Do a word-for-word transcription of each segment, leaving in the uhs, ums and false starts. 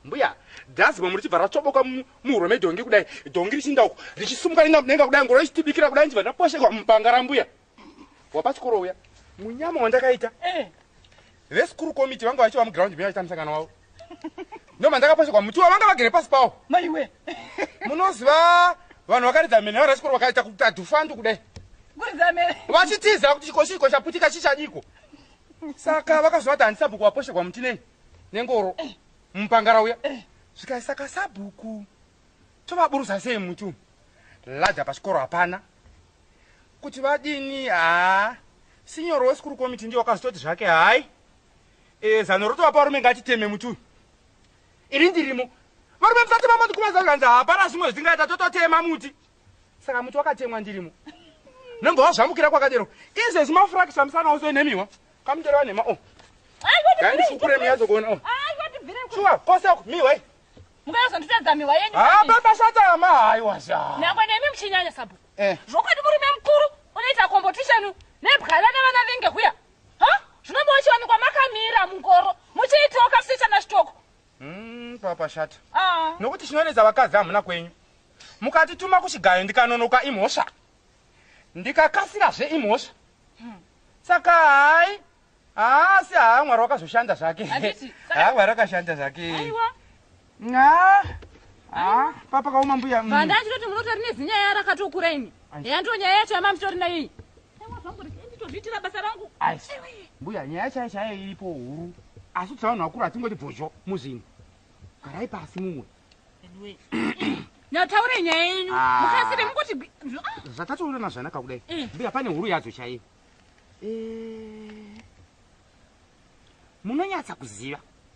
mbuya dhazi muri chibva ratsvoboka muhuro medhongi kudai dhongi richinda uko richisumuka nenga kudai ngoro richitibikira kudai ndibva ndaposhekwa mupanga rambuya wapachikoro uya munyama wandakaita vesikuru komiti vanga vachiva muground mia vaita musangano wavo ndoma ndakaposhekwa muti wavanga vagere pasi pavo maiwe munoziva vanhu vakaridza mene varasikuru vakaita kuti adhufandu kudai vachitiza kuti chiko chiko chaputika chichadiko saka vakazovati handisabhuku waposhekwa muti nei nengoro mupangara uya zvikasaka sabhuku tovaburusa sei muti ladha pachikoro hapana kuti vadini ha sinyoro wesikuru komiti ndiyo wakazototi zvake hai zano rotovapa varume ngatiteme muti uyu iri ndirimo varume musatema muti kumazakanzi hapana zvimwe zvitingaita tototema muti saka muti wakatemwa ndirimo nembova zvamukira kwakadero izvezvi mafurakisa musana uso nemiwa kamutero vanhema o gandisukure miyazokuona o shuwa koseko miwai mungayozonditedza miwa yenyu babashatama haiwasha nangwe nemi muchinyanya sabhuku zvokwadi murume mukuru unoita competition nebwala nevana venge kuya zvinomba uchiwanikwa makamira mungoro muchiitawo kasisana chitoko papashata nokuti chinoredza vakadzi hamuna kwenyu mukatituma kuchigayo ndikanonoka imhosva ndikakasirazve imhosva saka hai asi haa mwari wakazoshanda zvake haa mwari wakashanda zvake papa kauma mbuya vandachitoti munotori nezinyaya rakatokura ini yandiwo nyaya yacho yamamutori naiyi nditozviitira basa rangu mbuya nyaya chai chaiyo iripo huru asi kuti savanhu vakuru hatingoti bhozho muzvinhu garai pasi mumwe nataure nyaya yenyu mukasire mungoti zvakatoona zvanaka kudai mbuya pane huru yadzo chaiyo munonyatsa kuziva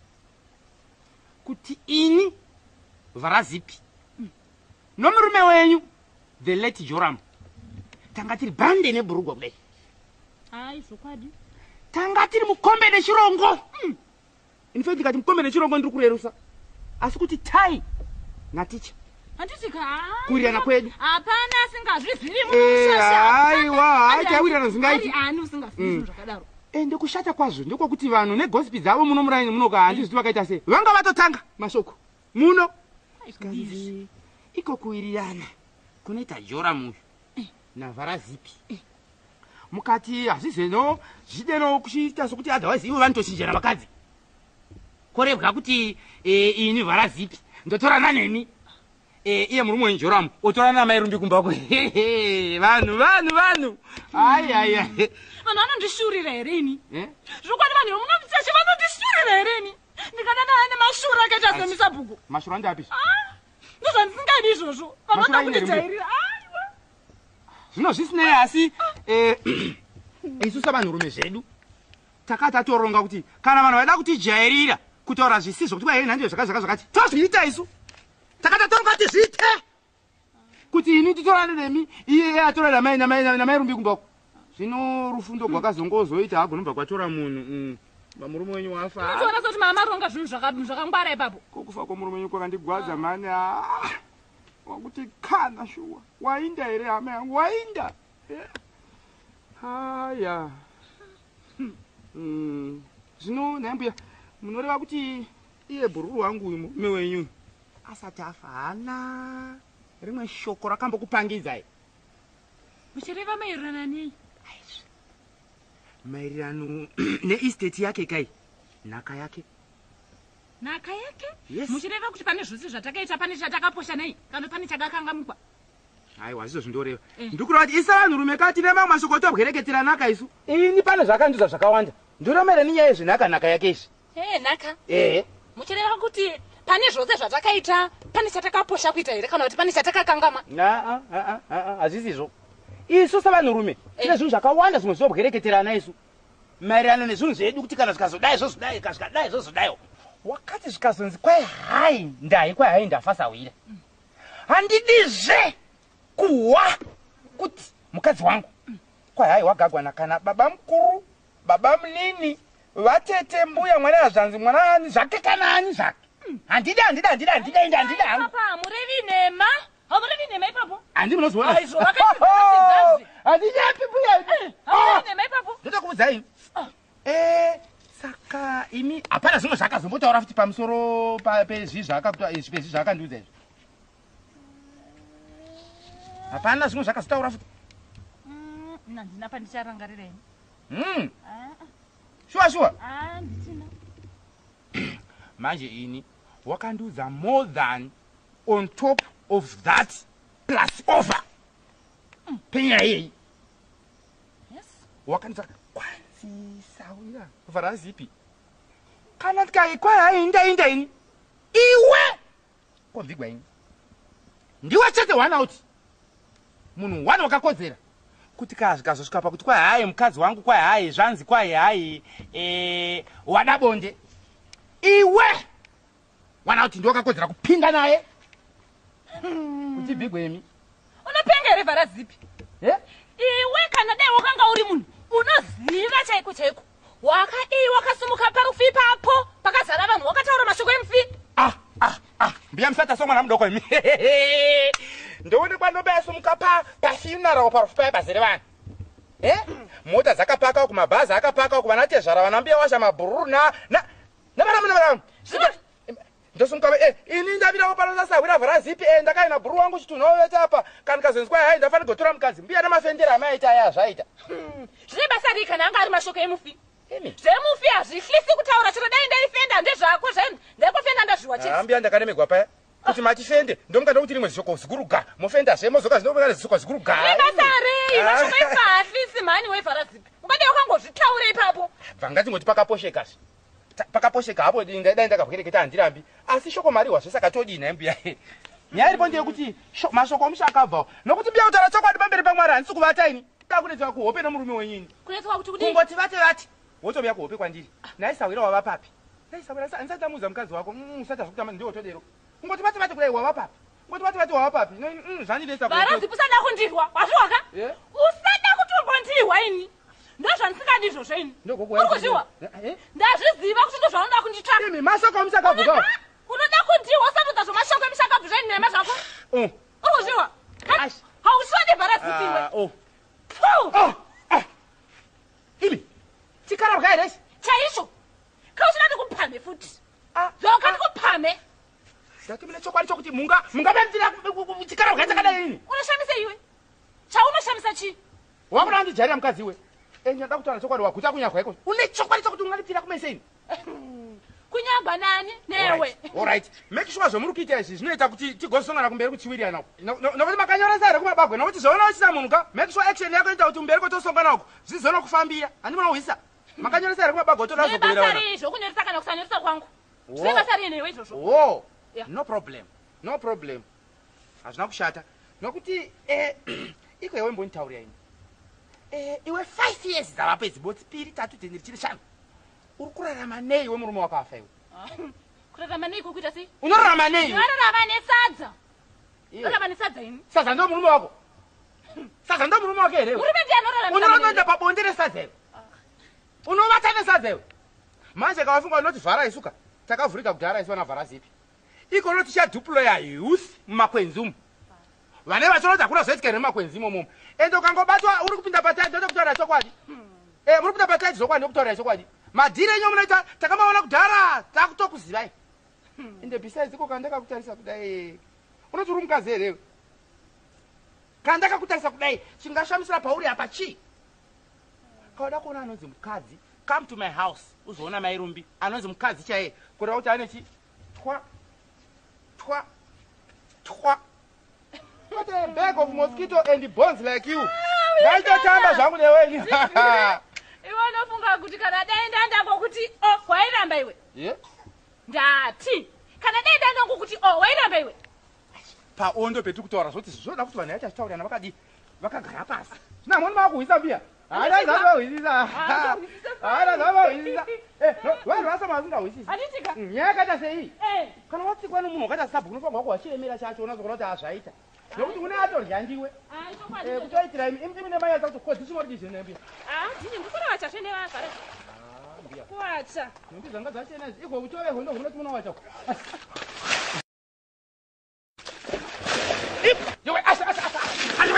kuti ini varazipi nomurume wenyu the late Joram tanga tiri bande neburugwa kudai ai zvokwadi tanga tiri mukombe nechirongo infe ndikati mukombe nechirongo ndiri kurerusa asi kuti tai naticha handitika kuwirirana kwedu hapana asingazvizivi aiwa haichawirirana zingaiti ani usingazivi zvakadaro ende kushata kwazvo ndekwokuti vanhu negosipi dzavo muno muraini munoka handizivi vakaita sei vanga vatotanga mashoko muno kanzi iko kuwirirana kunoita Joram uyu navharazipi mukati hazvizeno zvideno kuchiita sokuti otherwise ivo vanotochinjera vakadzi korebwa kuti ini vharazipi ndotorana nemi iye murume wenyu Joram otorana namai rumbi kumbako vanhu vanhu vanhu ai ai ai vanhu vanondishurira here ini zvokwadi vanhu vemunomutseshe vanondishurira here ini ndikadana ane mashuro akaita semisabhuku mashuro andapi ndozvandisingadi izvozvo vanoda kundijairira zvino zvisinei asi isu savanhurume zvedu takati atoronga kuti kana vanhu vaida kutijairira kutaura zvisizvo kuti kwairi nhandiyo zvakazvaka zvakati tozviita isu takati atoronga kuti zviite kuti ini titorane nemi iye atora namai rumbi kumbako zvino rufundo rwakazongozoita hagonobva kwatora munhu murume wenyu wafa unoona soti mama maronga zvinhu zvakangwara ipapo kokufa kwomurume wenyu kwakandigwadza mani wakuti kana shuwa wainda here hama yangu wainda haya zvino naimbuya munoreva kuti iye bhururu wangu uyu murume wenyu asati afa hana rimwe shoko rakambokupangidzai muchireva maererano nei maererano neesteti yake kai nhaka yake nhaka yake yes muchireva kuti pane zvose zvatakaita pane chatakaposha nei kana pane chakakangamukwa aiwa zvizo zvindoreva ndikureva kuti isa vanhurume kati nemamwe mashoko tobwereketera nhaka isu ini pane zvakandiudza zvakawanda ndoromere ninyaya yezvenhaka nhaka yake izvi ee nhaka ehe muchireva kuti pane zvose zvatakaita pane chatakaposha kuita here kana kuti pane chatakakangama hazvisizvo isu savanhurume tine zvinhu zvakawanda zvimwe zvinobwereketerana isu maererano nezvinhu zvedu kuti kana zvikazodai zvozodai kana zvikadai zvozodaiwo wakati zvikazonzi kwai hai ndai kwai hai ndafasawira handidizve kuhwa kuti mukadzi wangu kwai hai wagagwana kana baba mukuru baba munini vatete mbuya mwana azvanzi mwana ani zvake kana ani zvake handida handida handida handida ende handida hangu papa murevi nhema hamurevi nhema ipapo handi munoziona aizvo vakaiti handichapi mbuya hamurevi nhema ipapo ndotokuudzai eh saka imi hapana zvimwe zvakazombotaura futi pamusoro pezvi zvakazvi zvakandiudza izvi. Hapana zvimwe zvakazotaura futi. Mna ndina pandicharangarira ini. Mm. Sure sure. Ah, ndichina. Manje ini wakandiudza more than on top of that plus over. Mm. Penya hii. Yes. Wakandiudza kwansisawira kuvhara zipi. Kana tikaikwa inda inda ini. Iwe konvigwa ini. Ndiwe chete one out. Munhu one wakakodzera. Kuti kazvikazosvika pakuti kwai hai mukadzi wangu kwai hai zvanzi kwai hai eh wada bonde. Iwe wana kuti ndiwe wakakodzera kupinda naye. Kuti bigwemi. Unopengere vhara zipi? Eh? Iwe kana dai wakanga uri munhu unoziva chaiko chaiko. Waka iwe wakasumuka parufi papo pakazara vanhu wakataura mashoko emufi. Ah ah ah mbiya msata somwana mudoko imi. Ndowone kwanobe sumuka pa pa funeral parufi pa bazere vanhu. Eh? Mota zakapaka kumabhazi akapaka kuvanate zvara vanambia washa mabururu na na na vana vana vana. Ndosumuka eh ini ndavira kupalosa sawira vhara zipi eh ndakaina buru wangu chitunoweta apa kana kazenzwa hai ndafana kutora mukadzi mbiya namafendera amaita aya zvaita. Zvine basa rika kana anga ari mashoko emufi. Imi. Zvemufi hazvihlisi kutaura chiro dai ndaifenda ndezvako zvaini ndaikofenda ndazviwa chete. Ambia ndakanemegwa paya. Kuti matifende ndomukanda kuti rimwe zishoko ziguruga mufenda zvemo zoka zvinobeka zishoko ziguruga. Basa rei mashoko emufi mani wevhara zipi. Ungadai wakangozvitaura ipapo. Vangati ngoti pakaposheka. Pakaposheka hapo ndai ndakabwereketa handirambi. Asi shoko mari wazve saka todina mbiya. Nyaya iripo ndeyekuti mashoko omushakabvawo nokuti mbiya utaura chokwadi pamberi pamwari handisi kuvata ini. Takunetwa kuhope nomurume wenyini. Kunetwa kuti kudii? Kungoti vate vate. Wotobuya kuhope kwandiri. Naisawira wava papi. Naisawira ansatamuza mukadzi wako. Usata zvokutama ndiwo todero. Kungoti vate vate kudai wava papi. Kungoti vate vate wava papi. Zvandiresa kuti. Vhara zipi usada kundirwa. Wazviwaka? Usada kutongondirwa ini. Ndozvandisingadi izvozvo ini. Urikuzviwa? Ndazviziva kuti ndozvaunoda kunditsvaka. Imi mashoko emushakabvuka. Unoda kundirwa usatodza zvomashoko emushakabvu ini nema zvako. Urikuzviwa? Hauswadi vhara zipi iwe. Oh. Imi. Chikara bwaire ichi. Chaizvo. Kauchida ndikupame futi. Zvoka ndikupame. Ndati mune chokwadi chokuti munga mungabenzira chikara bwaire chakadai ini. Unoshamisa iwe. Chaunoshamisa chi? Wakuda ndijarira mukadzi iwe. Enyada kutaura chokwadi wakuta kunyagwa iko. Une chokwadi chokuti unganipira kumeseni. Kunyagwa nani newe. All right. Make sure zvomuri kuita izvi zvinoita kuti tigozosongana kumberi kuchiwirira nako. Nokuti makanyoresa here kumabagwe nokuti zvoona uchita munhu ka. Make sure action yako inoita kuti kumberi kwetosongana uko zvizoona kufambira. Handimona kuhwisa. Makanyoresa here kumabagwe toda kuzogowira wana. Basa rizvo kunyoresa kana kusanyoresa kwangu. Zvine basa rini iwe izvozvo. Oh. No problem. No problem. Hazvina kushata. Nokuti eh iko iwe mbonitaurira ini. Eh iwe five years dzava pedzi botsi piri tatu teneri chiri shanu. Uri kurarama nei iwe murume wakafa iwe? Kurarama nei kukuita sei? Unorarama nei? Unorarama nesadza. Unorarama nesadza ini? Sadza ndo murume wako. Sadza ndo murume wako here. Murume ndiye anorarama. Unonoenda pabonde resadza iwe. Unovata nesadza iwe. Manje kawafunga unoti vhara isuka. Takavhurika kudhara iswa na vhara zipi. Iko unoti chaduploya youth mumakwenzi umu. Vane vachonoti hakuna zvoitika nemumakwenzi imomo. Ende ukangobatwa uri kupinda pataiti ndoda kutaura chokwadi. Eh muri kupinda pataiti zokwadi ndokutaura chokwadi. Madhire enyu munoita takamaona kudhara takutokuzivai. Ende besides iko kandakakutarisa kudai. Unoti uri mukadzi here. Kandakakutarisa kudai chingashamisira pauri apa chi. Kauda kuona anonzi mukadzi, come to my house. Uzoona mairumbi. Anonzi mukadzi chaiye. Kureva kuti ane chi twa twa twa. What a bag of mosquito and bones like you. Naita tamba zvangu newe. Iwe unofunga kuti kana dai ndandangokuti oh wairamba iwe. Yeah. Ndati. Kana dai ndandangokuti oh wairamba iwe. Pa ondo petu kutaura zvoti zvoda kuti vanhu vaita zvitaurana vakadi vakagara pasi. Zvina moni makuhwisa mbiya. Haida zvavahwisisa. Haida zvavahwisisa. Eh, vanhu vasa vasingahwisisi. Hanitika. Nyaya yakaita sei? Eh. Kana watsikwa nemunhu wakaita sabhuku unofanirwa kuwachiremera chacho unozoona kuti hazvaita. Nokuti une atorya ndiwe. Ah, chokwadi. Eh, kutoitira imi imi mine mai yacho kuti chimori dizve nembi. Ah, ndini ndikura wacha twende vafara. Ah, mbiya. Wacha. Nombi zvanga zvachena izvi. Iko utove hondo hunoti muna wacha. Ip, yewe asa asa asa.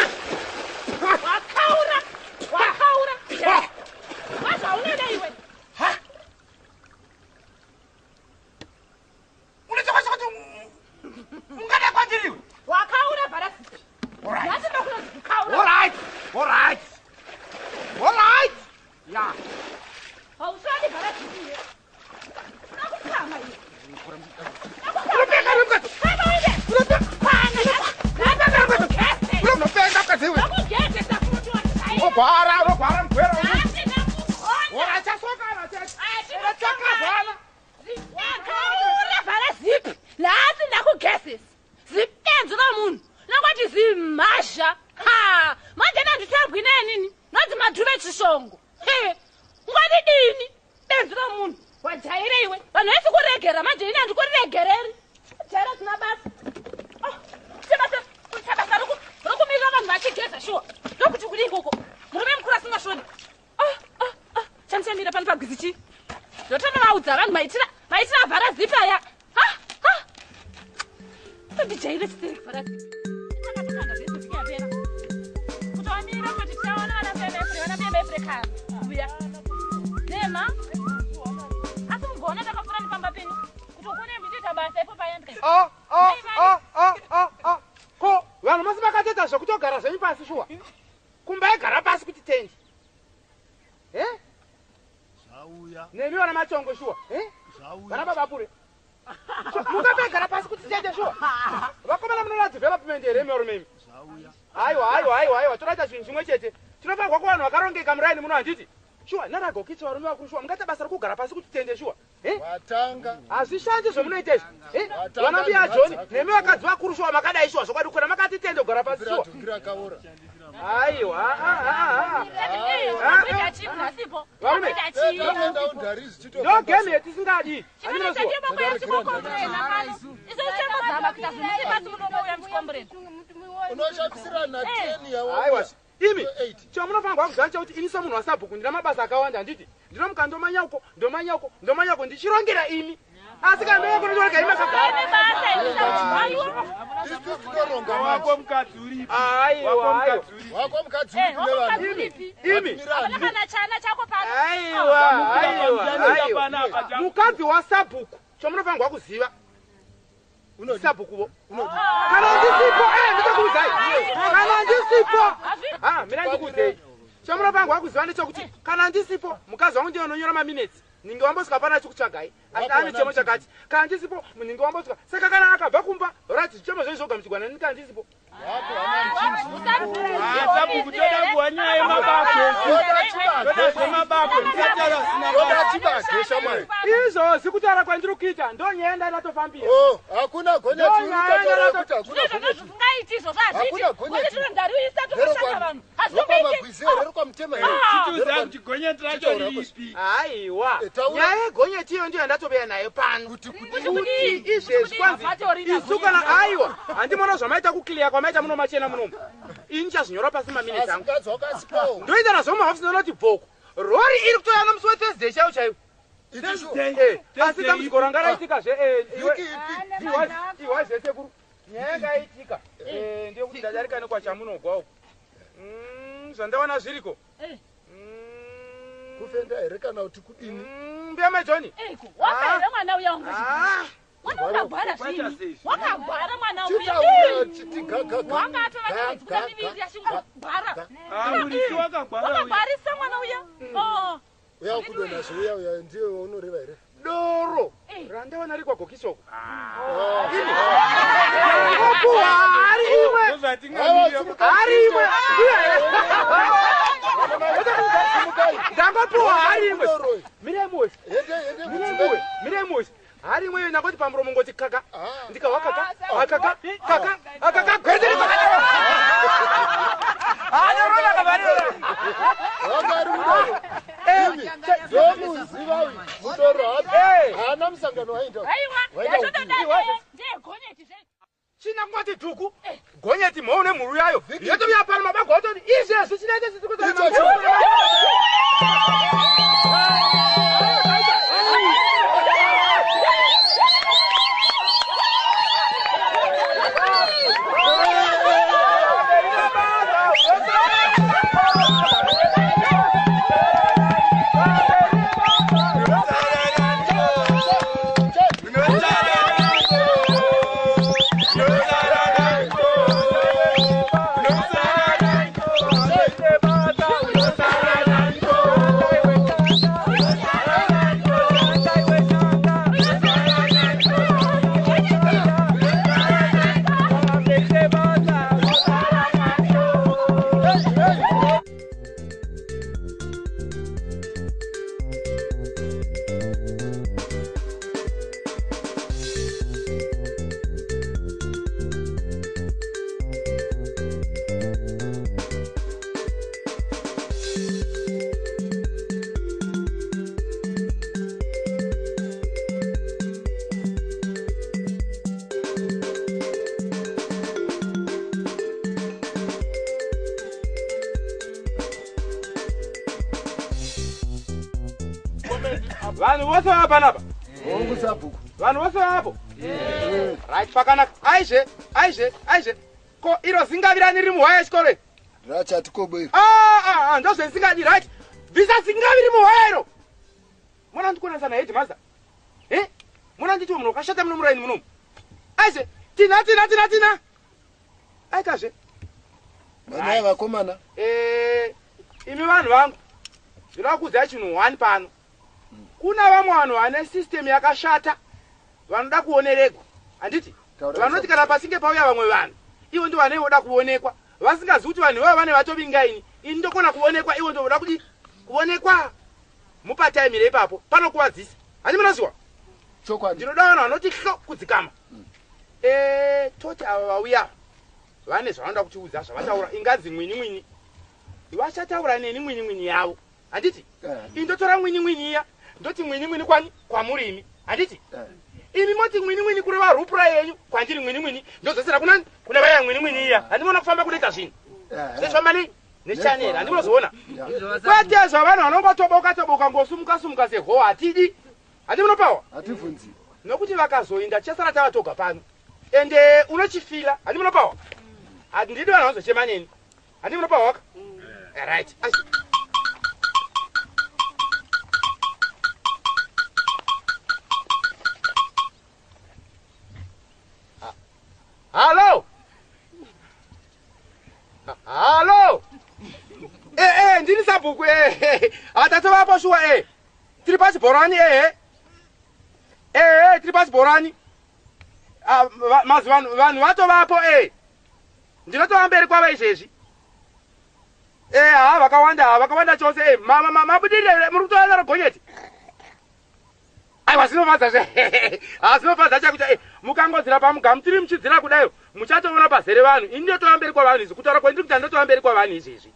Wakaura. Wakaura. Wacha unoda iwe. Ha? gwara unogwara mugwera Nhasi ndakugonda. urachasokana chete Achakazana. Akaura vhara zipi. Nhasi ndakugesesa. Zipenzi romunhu. Nongoti zimhasha. Ha! Manje nanditambwi nenini. Nodzi madhuve chishongo. He! Ngwani dini. Benzi romunhu. Wajaire iwe. Vanhu vese kuregera manje ini handikuregereri. Jaira dzina basa. Oh, sebasa. Sebasa roku rokumirira vanhu vachigeza shuwa. Ndokuti kudi ikoko. Murume mukuru asingashoni. Oh, oh, oh. Chamsamira pano pagwizi chi. Ndotonovaudza vanhu maitira maitira vhara zipi aya. Ha! Ha! Ndijaire chitiri vhara zipi. Takatokanda zvese zvikapera. Kutoamira kuti tichaona vana pemefre vana pemefre kana. Uya. Nema. Asi mugoona takafura nepamba penyu. Kuti ukone mbichita basa ipo payandika. Oh, oh, oh, oh, oh, oh. Ko, vanhu masi vakatoita zvekutogara zvenyu pasi shuwa. Kumbaigara pasi kuti tendi. Eh? Zvauya. Nemi vana machongo shuwa. Eh? Zvauya. Vana baba pure. Mukambaigara pasi kuti tende shuwa. Vakomana munoda development here mero mimi. Zvauya. Aiwa, aiwa, aiwa, aiwa. Toraita zvinhu zvimwe chete. Tinofanirwa kuvanhu vakarongeka muraini muno handiti. Shuwa, naragokitsa varume vakuru shuwa. Mungaita basa rekugara pasi kuti tende shuwa. Eh? Watanga. Hazvishandi zvomunoita izvi. Eh? Vana mbiya John, nemi vakadzi vakuru shuwa makadai shuwa zvokwadi kukona makati tende kugara pasi shuwa. Dhungira kaora. Aiwa, ah, ah, ah. Varume, Tenda undarizi chito. ndo game yetisingadi. Handina zuwa. Unoshapisirana ten yawo. Aiwa. Imi, chamunofanirwa kuziva chekuti ini semunhu wasabhuku ndina mabasa akawanda handiti. Ndinomuka ndomanya uko, ndomanya uko, ndomanya uko ndichirongera imi. Asi kana ndouya kunotorega imi akagara. Wako mukadzi uripi? Aiwa, aiwa. Wako mukadzi uripi nevanhu? Imi. Aiwa. Aiwa, aiwa, aiwa. Mukadzi wasabhuku, chamunofanirwa kuziva. Sabhukuvo. Kana ndisipo, eh, ndichakuuzai. Kana ndisipo. Ah, mina ndikuuzei. Chamunofanirwa kuziva ndechekuti kana ndisipo, mukadzi wangu ndiye unonyora maminutes. Ninge wambosvika pana chikutsvagai. Asi ane chemo chakati. Kana ndisipo, ninge wambosvika. Saka kana akabva kumba, rati zvichemo zvezvo zvogamuchirwa nani kana ndisipo. Sabhuku toda kuwanya yemabapo. Toda zvemabapo. Toda chibage shamwari. Izvozvi kutaura kwandiri kuita ndonyaya ndandatofambira. Oh, hakuna gonyeti urikutaura kuti hakuna gonyeti. Hakuna gonyeti. Rokwamagwizi here, rokwamutema here. Tituziva kuti gonyeti racho riripi. Aiwa. Nyaya yegonyeti iyo ndiyo ndatobera nayo pano. Kuti kuti Kuti izvezvi kwanzi isu kana aiwa handimona zvamaita kukiliya kwamaita muno machena munomu. Ini chazvinyora pasi maminutes angu. asikadzi wakasipawo. Ndoita nazvo mahofisi ndinoti bhoko. Rori iri kutoya nomusi weThursday chaiwo chaiwo. Eh, asi dambudziko ranga raitikazve eh iwe iwe zvesekuru. Nyaya yakaitika. Eh ndeyekuti ndadarika nekwachamunogwa uko. Mm, zvandaona zviriko. Eh. Mm. Kufenda here kana kuti kudini? Mm, Mbiyama John. Wakaira mwana uya unga. Ah. Mwana wakagwara zvini? Wakagwara mwana uya. Chitaura chiti gagaga. Wanga atova nechipfuka miviri yashingogwara. Ah, urisi wakagwara uya. Wakagwarisa mwana uya. Oh. Uya kudonha zviuya uya ndiye unoreva here. Doro. Eh. Randaona rikwa gokisoko. Ah. Ngopuwa ari imwe. Ndozvatingamira. Ari imwe. Ndangopuwa ari imwe. Mire imwe. Yende yende Mire kutsiba. imwe. Mire imwe. Ari imwe nakoti pamuromo ngoti kaka. Ah. Ndikawa kaka. Akaka. Kaka. Akaka gwendere pakati. Ana rona kabarira. Wakari mudoro. Eh. Zomuziva uyu. Mudoro hapi. Eh. Haana musangano waita. Aiwa. Yatotoda. Ndiye gonyeti zve. China ngoti dhuku. Gonyeti mone muru yayo. Yeto vyapana mabago otoni. Izvezvi chinaite sisi kutoona. Vanhu vose apa napa? Hongu sabhuku. Vanhu vose apo? Right, pakanaka. Aizve, aizve, aizve. Ko iro zingavirani riri muhwaya chikoro. Rachati kobe. Ah, ah, ah, ndozve zingadi, right? Visa zingaviri muhwaya iro. Mwana ndikuona sana head master. Eh? Mwana nditi munhu wakashata muno muraini muno. Aizve, tina tina tina tina. Aitazve. Mana vakomana. Eh, imi vanhu vangu. Ndirakuudzai chinhu one pano. Kuna vamwe vanhu vane system yakashata vanoda kuonerekwa. Handiti? Vanoti kana pasinge pauya vamwe vanhu, ivo ndo vanenge voda kuonekwa. Vasingazivi kuti vanhu ivavo vane vatovingaini. Ini ndokona kuonekwa, ivo ndo voda kuti kuonekwa. Mupa time ipapo panokuwadzisa. Handi munoziva? Chokwadi. Ndinoda vanhu vanoti hlo kudzikama. Eh, toti ava vauya vane zvavanoda kutiudza zvavataura. Inganzi mwini mwini. Vachataura neni mwini mwini yavo. Handiti? Indotora mwini mwini iya. Ndoti mwini mwini kwani kwamurimi. Handiti? Imi moti mwini mwini kureva rupura yenyu kwandiri mwini mwini. Ndozosera kunani? Kuna vaya mwini mwini iya. Handimona kufamba kunoita zvinhu. Zveshomani nechanel. Handimonozoona. Kwete zvavanhu vanongotoboka toboka ngosumuka sumuka seho hatidi. Handimunopawa? Hativunzi. Nokuti vakazoinda chasara tava toga pano. Ende unochifila. Handimunopawa? Handidi vanhu vazochema neni. Handimunopawa waka? Right. Hello? Hello? Eh, eh, ndini sabhuku, eh, atatu vapo shuwa, eh. Tiri pasi borani, eh, eh. Eh, tiri pasi borani. Ah, mazi vanhu, vanhu vato vapo, eh. Ndinotova mberi kwava izvezvi. Eh, ha, vakawanda, vakawanda chose, eh. Mama, mama, mabudirire, muri kutowana gonyeti. Aiwa, zvinofadza zve. Ah, zvinofadza chakuti, eh, mukangodzira pamugamu tiri muchidzira kudayo. Muchatoona pazere vanhu. Ini ndotova mberi kwavanhu izvi. Kutaura kwendiri kuti ndotova mberi kwavanhu izvezvi.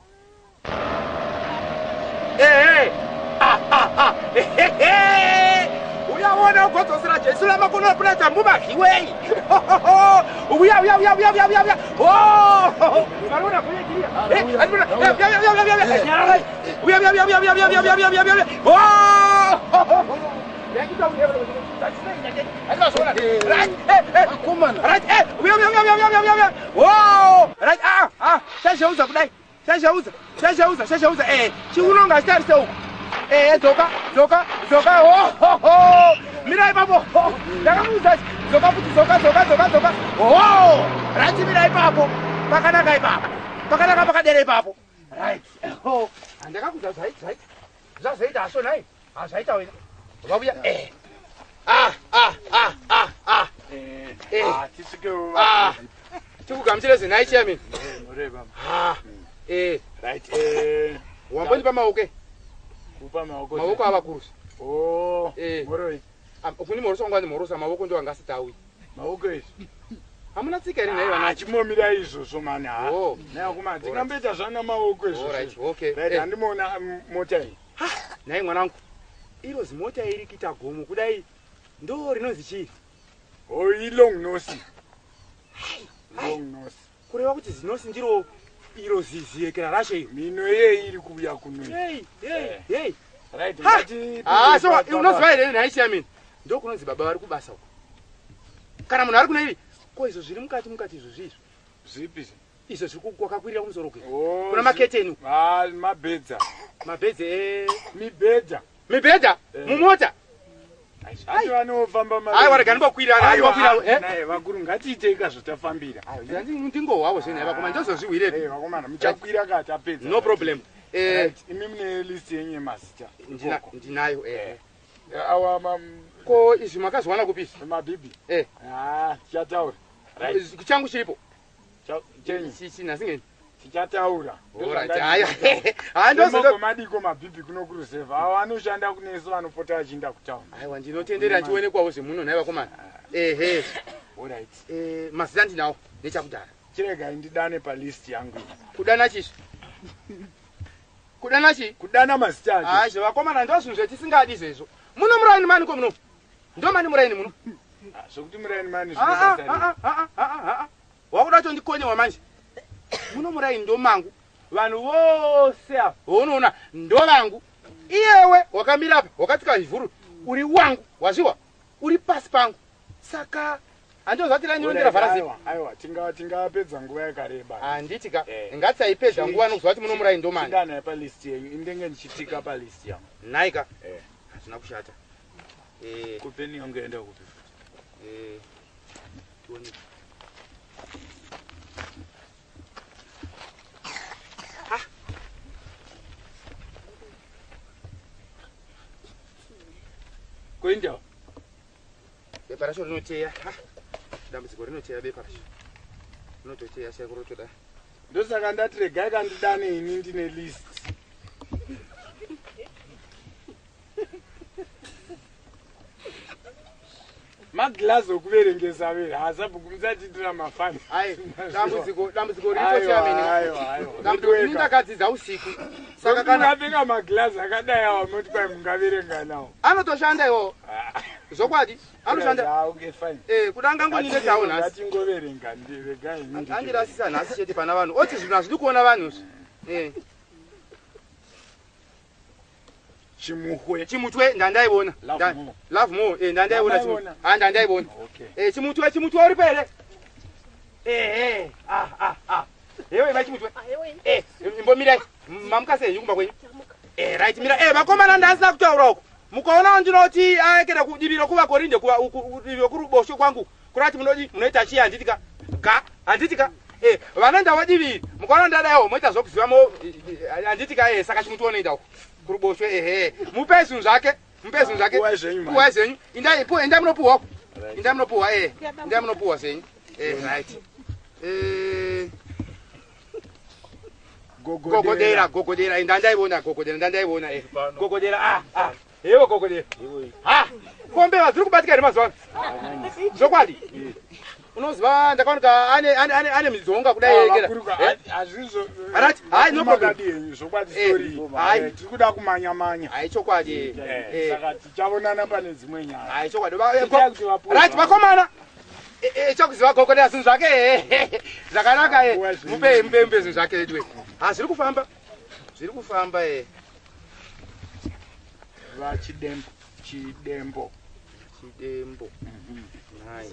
Eh, eh. Ah, ah, ah. Eh, uyaona ugodzosera Jesu lamakono puleta mumahiwei. Uya, uya, uya, uya, uya, uya, uya. Oh! Marona kuyekiria. Eh, aduna. Uya, uya, uya, uya, uya, uya. Uya, uya, uya, uya, uya, uya, uya, uya, uya, uya. Oh! Yakita uya, uya, uya. Right, eh, eh, Vakomana. right, eh, uya, uya, uya, uya, uya, uya. Oh! Right, ah, ah. Shashauza kudai. Shashauza. Shashauza, shashauza. Eh, chiunonga chitarise uko. Eh, zoka, zoka, zoka. Oh, oh, oh. Mirai papo. Ndakamuudza. Zoka kuti zoka, zoka, zoka, zoka. Oh! Right, mirai papo. Pakanaka ipapo. Pakanaka pakadera ipapo. Right. Oh, ndakakuudza zvaiti, zvaiti. Zvazoita aso nai. Ah, zvaita wena. Vabuya. Eh. Ah, ah, ah, ah, ah. Eh, Eh. ah, tisikewo. Ah. Tikugamuchire zenai chairman. Eh, mureba. Ah. Eh, Right, eh. wamboni pamaoko. Kupa maoko. Maoko avakurusa. Oh, Eh. moroi. Kuni morosa ngwani morosa maoko ndo angasitawi. Maoko izvi. Hamuna tsika ere nai Ah, vana. chimomira izvozvo mani ha. Oh. Nayo kuma tingamboita zvana maoko Alright, izvozvo. okay. Right, Eh. handimoona mm, mota iyi. Nai mwanangu. Iro zimota iri kita gomo kudai ndo rinonzi chii? Oh, ilong nose. Long nose. Kureva kuti zinosi ndiro iro ziziyekera rashe iro. Mino ye iri kuuya kuno. Hey, hey, hey. Right, Ha! ngati. Ah, so unoziva ere nai chairman. Ndo kunonzi baba vari kubasa uko. Kana munhu ari kuno iri, ko izvo zviri mukati mukati izvo zvizvo. Zvipi? Izvo zviri kwakakwirira kumusoro kwe. Oh. Kuna maketeni. Ah, mabhedza. Mabhedze eh Mibhedza. mibhedha Eh. mumota. Ati vanofamba ma. Ai warega ndibokwira ari wakwira eh. Naye vakuru ngatiitei kazvotafambira. Ai ndingohwawo zvene vakoma ndozozviwire. Eh, vakomana muchakwira kati apedza. No problem. Eh Right, imi mune list yenye mazita. ndina ndinayo eh. Awa mam Ko izvi makazwana kupisa. mabibi. Eh. Ah, tichataura. Right. Changu chiripo. Chenyi. Chichi nasingeni. Tichataura. Alright. Haya. Ah ndozo. Ndozo madiko mabibi kuno kureserve. Awa anoshanda kuneso vanopota achinda kutauna. Aiwa ndinotendera tionekwawo zvemuno nai vakomana. Ehe. Alright. Eh mazita ndinawo nechakudhara. Chirega indidane pa list yangu. Kudana chisvo. Kudana chi? Kudana mazita. Ah, zvevakomana ndo zvinhu zvetisingadi izvezvo. Muno muraini mani ko muno? Ndo mani muraini muno? Ah, sokuti muraini mani Ah, zvinobatana. ah, ah, ah, ah. Wakuda tondikonyewa manje. Muno muraini ndo mangu. Vanhu vose apa unoona ndo vangu. Iyewe wakamira apa wakatsika zvivhuru uri wangu wazviwa uri pasi pangu. Saka andozvatira nyondera vharazi. Aiwa, tinga tinga pedza nguva yakareba. Handiti ka ngatsaipedza nguva nokuzwa kuti muno muraini ndo mani. Ndana pa list yenyu indenge ndichitika pa list yangu. Naika. Eh, hazvina kushata. Eh, kupeni ungeenda kupi? eh. Tuone. Kuinda. Beparasho rinoteya. Dambudziko rinoteya beparasho. Rinototeya sekurotoda. Ndosaka ndati regai kandidane ini ndine list. Maglass okuverengesa vere hazabhuku musatitira mafani. Ai, dambudziko dambudziko rinototeya mini. Aiwa, aiwa. Dambudziko rindakadzidza usiku. Saka kana unapfeka maglass akadai awa moti kwai mungaverenga nawo. anotoshanda iwo. Zokwadi anoshanda. Ah, okay fine. Eh, kudanga ngoni netawo nhasi. Ngatingoverenga ndiregai ini. Andirasisa nhasi chete pana vanhu. Oti zvinhu hazvidi kuona vanhu. Eh, Chimuhwe. chimutwe ndandaiona. Love Nda- more. Love more. Eh, ndandaiona chimutwe. Ndandaiona. Ah, ndandaiona. Okay. Eh, chimutwe chimutwe uri pere. Eh, eh. Ah, ah, ah. Ewe vai chimutwe. Eh, imbomira. Mamukase yumba kwenyu. Eh, right mira. Eh, vakomana ndasina kutaura uko. Mukaona ndinoti aekera kudibira kuva korinde kuva kudibira kurubosho kwangu. Kurati munodi munoita chi handitika. Ga, handitika. Eh, vana ndawadiviri. Mukaona ndadayo moita zokuziva mo handitika eh saka chimutwe unoita uko. Kurubosho eh eh. Mupe zvinhu zvake. Mupe zvinhu zvake. Kuwa zvenyu, man. Kuwa zvenyu. Indai po enda munopuwa. Enda munopuwa eh. Enda munopuwa zvenyu. Eh, right. Eh, gogodera gogodera ndandaiona gogodera ndandaiona eh gogodera ah ah ewo gogodera ah kombe vazuri kubatika ri mazuva zokwadi unoziva ndakaona ane ane ane ane mizonga kudai yekera azvizo Alright, hai, no problem. zvokwadi Eh, story hai. tiri kuda kumanya manya hai chokwadi Eh, eh saka tichaonana pane dzimwe nyaya. hai chokwadi Tichaya kuti vapuwe right zvavo. vakomana eh eh chokuziva gogodera zvinhu zvake eh zvakanaka eh Vapuwe zvinhu. mupe mupe mupe zvinhu zvake edwe ah zviri kufamba zviri kufamba eh vachidembo chidembo chidembo hai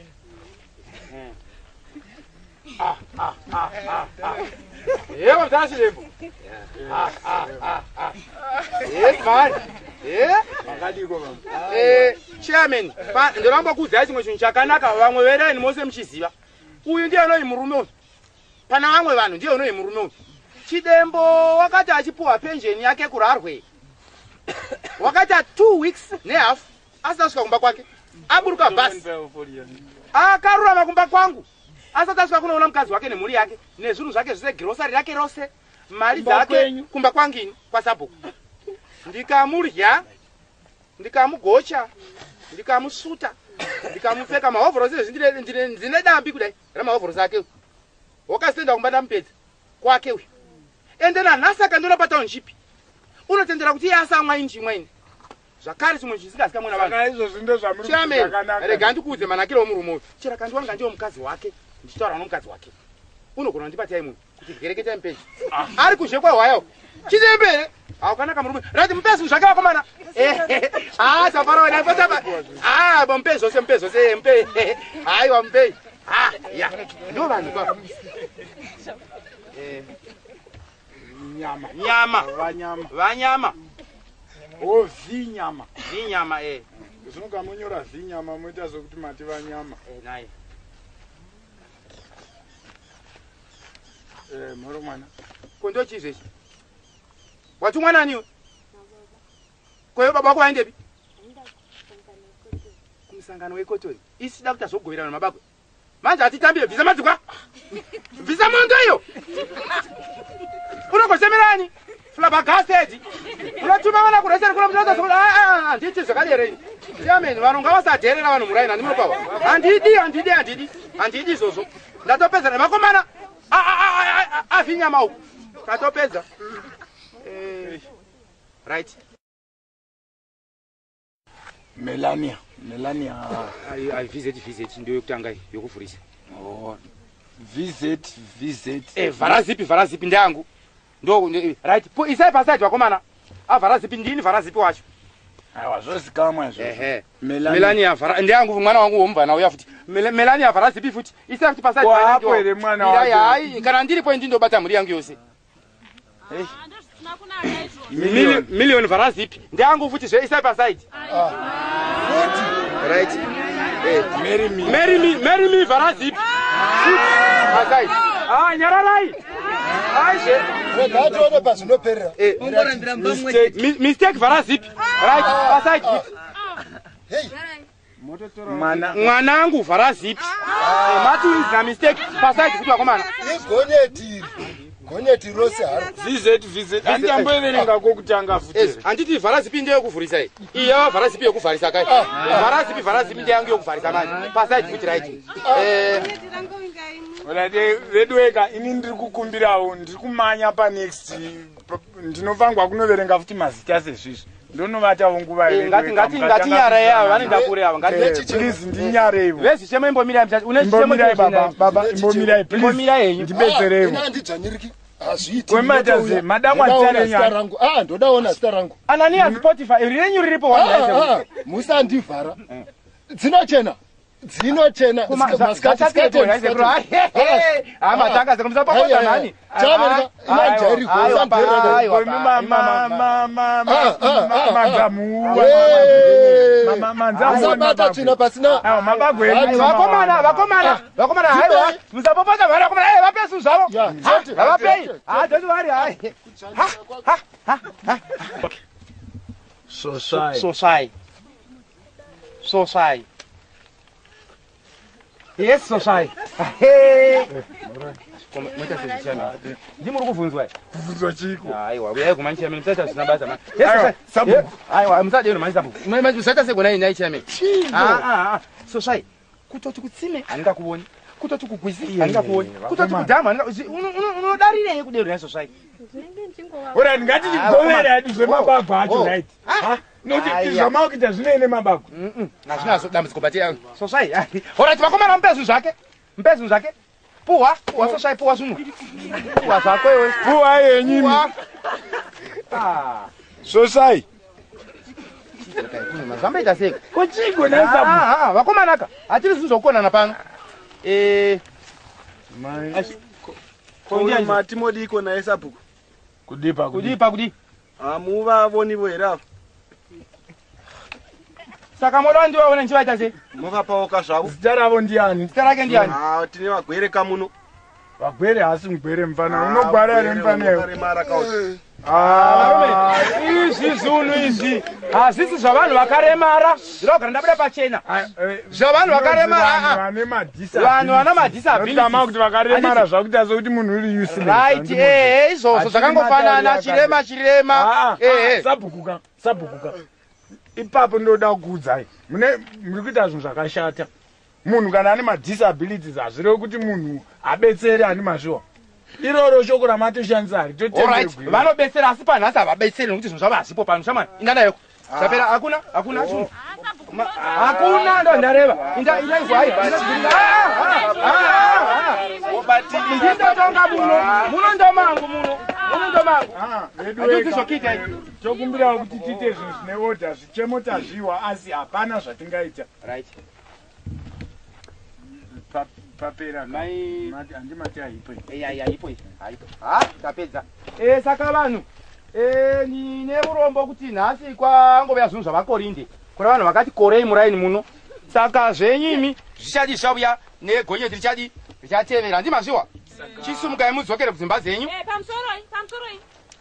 ah ah ah ah ah yebo mzala chidembo ah ah ah ah yes man eh vakadiko vanhu eh chairman pa ndoramba kudzaya chimwe chinhu chakanaka vamwe vereni mose muchiziva uyu ndiye anoi murume uyu pana vamwe vanhu ndiye unoi murume uyu chidembo wakati achipuwa pension yake kurarwe wakati two weeks nehalf asati asvika kumba kwake aburuka bhasi akarurama kumba kwangu asati asvika kunoona mukadzi wake nemhuri yake nezvinhu zvake zvese girosari rake rose mari dzake kumba kwangini kwasabhuku ndikamurya ndikamugocha ndikamusuta ndikamupfeka mahovhorosi ezvi ndine dambi kudai ramahovhorosi ake wakasenda kumba ndamupedza kwake uyu ende nanhasi akandona patownship unotendera kuti iye asamwa inji imwaini zvakare chimwe chisingasikamwe navanhu saka izvozvi ndo zvamuri chairman zvakanaka. rega ndikuudze manakiro omurume uyu chero kandiwanga ndiwo mukadzi wake ndichitaura nomukadzi wake unogona kundipatai munhu kuti vhereketai mupenzi ari kuzhekwa hwayo chidembere haukanaka murume rati mupe zvinhu zvake vakomana ha taparawanapotapa ha mupe zvose mupe zvose mupe haiwa mupei ha ya ndo vanhu kwavo nyama nyama vanyama vanyama o vinyama vinyama eh zvinogamunyora vinyama moita sokuti mati vanyama naye eh moro mwana kondo chizvechi wati mwananiwe kweyo baba wako waendepi kumusangano wekotori isida kuti azogoverana mabagwe manje atitambire bvisa madzikwa bvisa mondo iyo unogosemerani flabagastedi unotuma vana kureseri kunomutoa nditi zvakaderei chairman vanhu ngavasadherera vanhu muraini handimupava handidi handidi handidi handidi izvozvo ndatopedza nevakomana avhinyama uku ndatopedza Eh. Right. Melania. Melania. I I visit visit ndio yokutanga yokuvurisa. Oh. Visit visit. Eh vhara zipi vhara zipi ndangu. Ndo right. Po isai paside wakomana. Ah vhara zipi ndini vhara zipi wacho. Aiwa zvosikamwa izvo. Ehe. Melania vhara ndangu mwana wangu womba na uya futi. Melania vhara zipi futi. Isai futi paside wacho. Wapo ere mwana wako. Hayi kana ndiri point ndo bata muri yangu yose. Eh. Million million vhara zipi. Ndangu futi zve isai paside. Right. Eh, marry me. Marry me, marry me vhara zipi. Paside. Ah, nyararai. Aisha. Regato basi no perra. Eh, mistake, mistake vhara zipi. Right, paside. Hey. Mwana mwanangu vhara zipi. Eh, matu is na mistake. Paside kuti wakomana. Igonyeti. Gonyeti rose haro. visit visit. Andamboerenga kokutanga futi. Yes, anditi vhara zipi ndiyo yokuvhurisa iyi. Iya vhara zipi yokuvharisa kai. Vhara zipi vhara zipi ndiyo yangu yokuvharisa manje. Paside kuti right. Eh Olade redweka ini ndiri kukumbirawo ndiri kumanya pa next ndinofangwa kunoverenga futi mazita sezvizvi ndonovatawo nguva ile ngati ngati ngati nyara yavo vanenda kure avo ngati please ndinyarewo vesi chemo imbomira mtatu une chemo baba baba imbomira please imbomira yenyu ndibetserewo ina ndidzanyiriki azviti kwemataze madamu atsare nyara rangu ah ndodaona star rangu Anania Spotify rirenyu riripo wanda musandivhara dzinochena dzinochena maskati skate ama tanga sekumisa pakota nani chama imanjari kuza mama mama mama manzamu mama manzamu sabata china pasina ayo mabagwe vakomana vakomana vakomana haiwa musapopota vara vakomana eh vapesu zvavo havapei ah doti vari hai ha ha ha so sai so sai so sai Yes, so sai. Hey. Como muita gente chama. Dimuru kuvunzwa. Kuvunzwa chiko. Aiwa, uya kumanisha mimi mtata sina basa ma. Yes, sabu. Aiwa, mtata yona manje sabu. Mimi mtata segona ina icha mimi. Ah ah ah. So sai. Kutoti kutsime anga kuoni. Kutoti kugwizi anga kuoni. Kutoti kudama anga unodarire kudero so sai. Ora ngati chigovera ndizve mabagwa acho right. Ha? Noti zvama kuita zvine mabagwa. Mhm. Na zvina so dambudziko batia. So sai. Ora tivakomana mpezu zvake. Mpezu zvake. Puwa, puwa so sai puwa zvino. Puwa zvako iwe. Puwa yenyu. Ah. So sai. Mazambaita seko. Kochiko nasabu. Ah ah, vakomanaka. Atiri zvizokonana pano. Eh, mai. Kondia matimodi iko na hesabu. Kudipa kudipa kudi. Amuva voni voera. Saka modo ndiwa wona nchivaita se. Muva paoka zvavo. Zita ravo ndiani? Zita rake ndiani? Ah, tine vagwere kamuno. Vagwere hasi mugwere mfana. Unogwara ere mfana yo. Mara kauti. Ah, izvi zvinhu izvi hazvisi zvavanhu vakaremara zvinogara ndabuda pachena zvavanhu vakaremara vane madhisa vanhu vana madhisa abilitama kuti vakaremara zvakuita sokuti munhu uri useless right eh izvozvo zvakangofanana chirema chirema eh sabhukuka sabhukuka ipapo ndoda kukuudzai mune muri kuita zvinhu zvakashata munhu kana ane madisabilities hazvirevi kuti munhu abetsere ani mazviwa iroro shoko ramatoshandisa hari totendegwi vanobetsera asi panhasi havabetseri nokuti zvinhu zvavo hazvipo pano shamani ingadayoko zvapera hakuna hakuna chinhu hakuna ndo ndareva ndindotonga muno muno ndomangu muno muno ndomangu atizvizokiita tokumbirawo kuti tiite zvinhu zvine odha zvichemo tazviwa asi hapana zvatingaita right papera mai handimati haipo iya haipo haipo ha tapedza eh saka vanhu eh nine urombo kuti nhasi kwangova zvinhu zvavakorinde kuri vanhu vakati korei muraini muno saka zvenyimi zvichadi zvauya negonyeti richadi richatevera ndimazviwa chisumukai mudzokere kudzimba dzenyu eh pamusoroi pamusoroi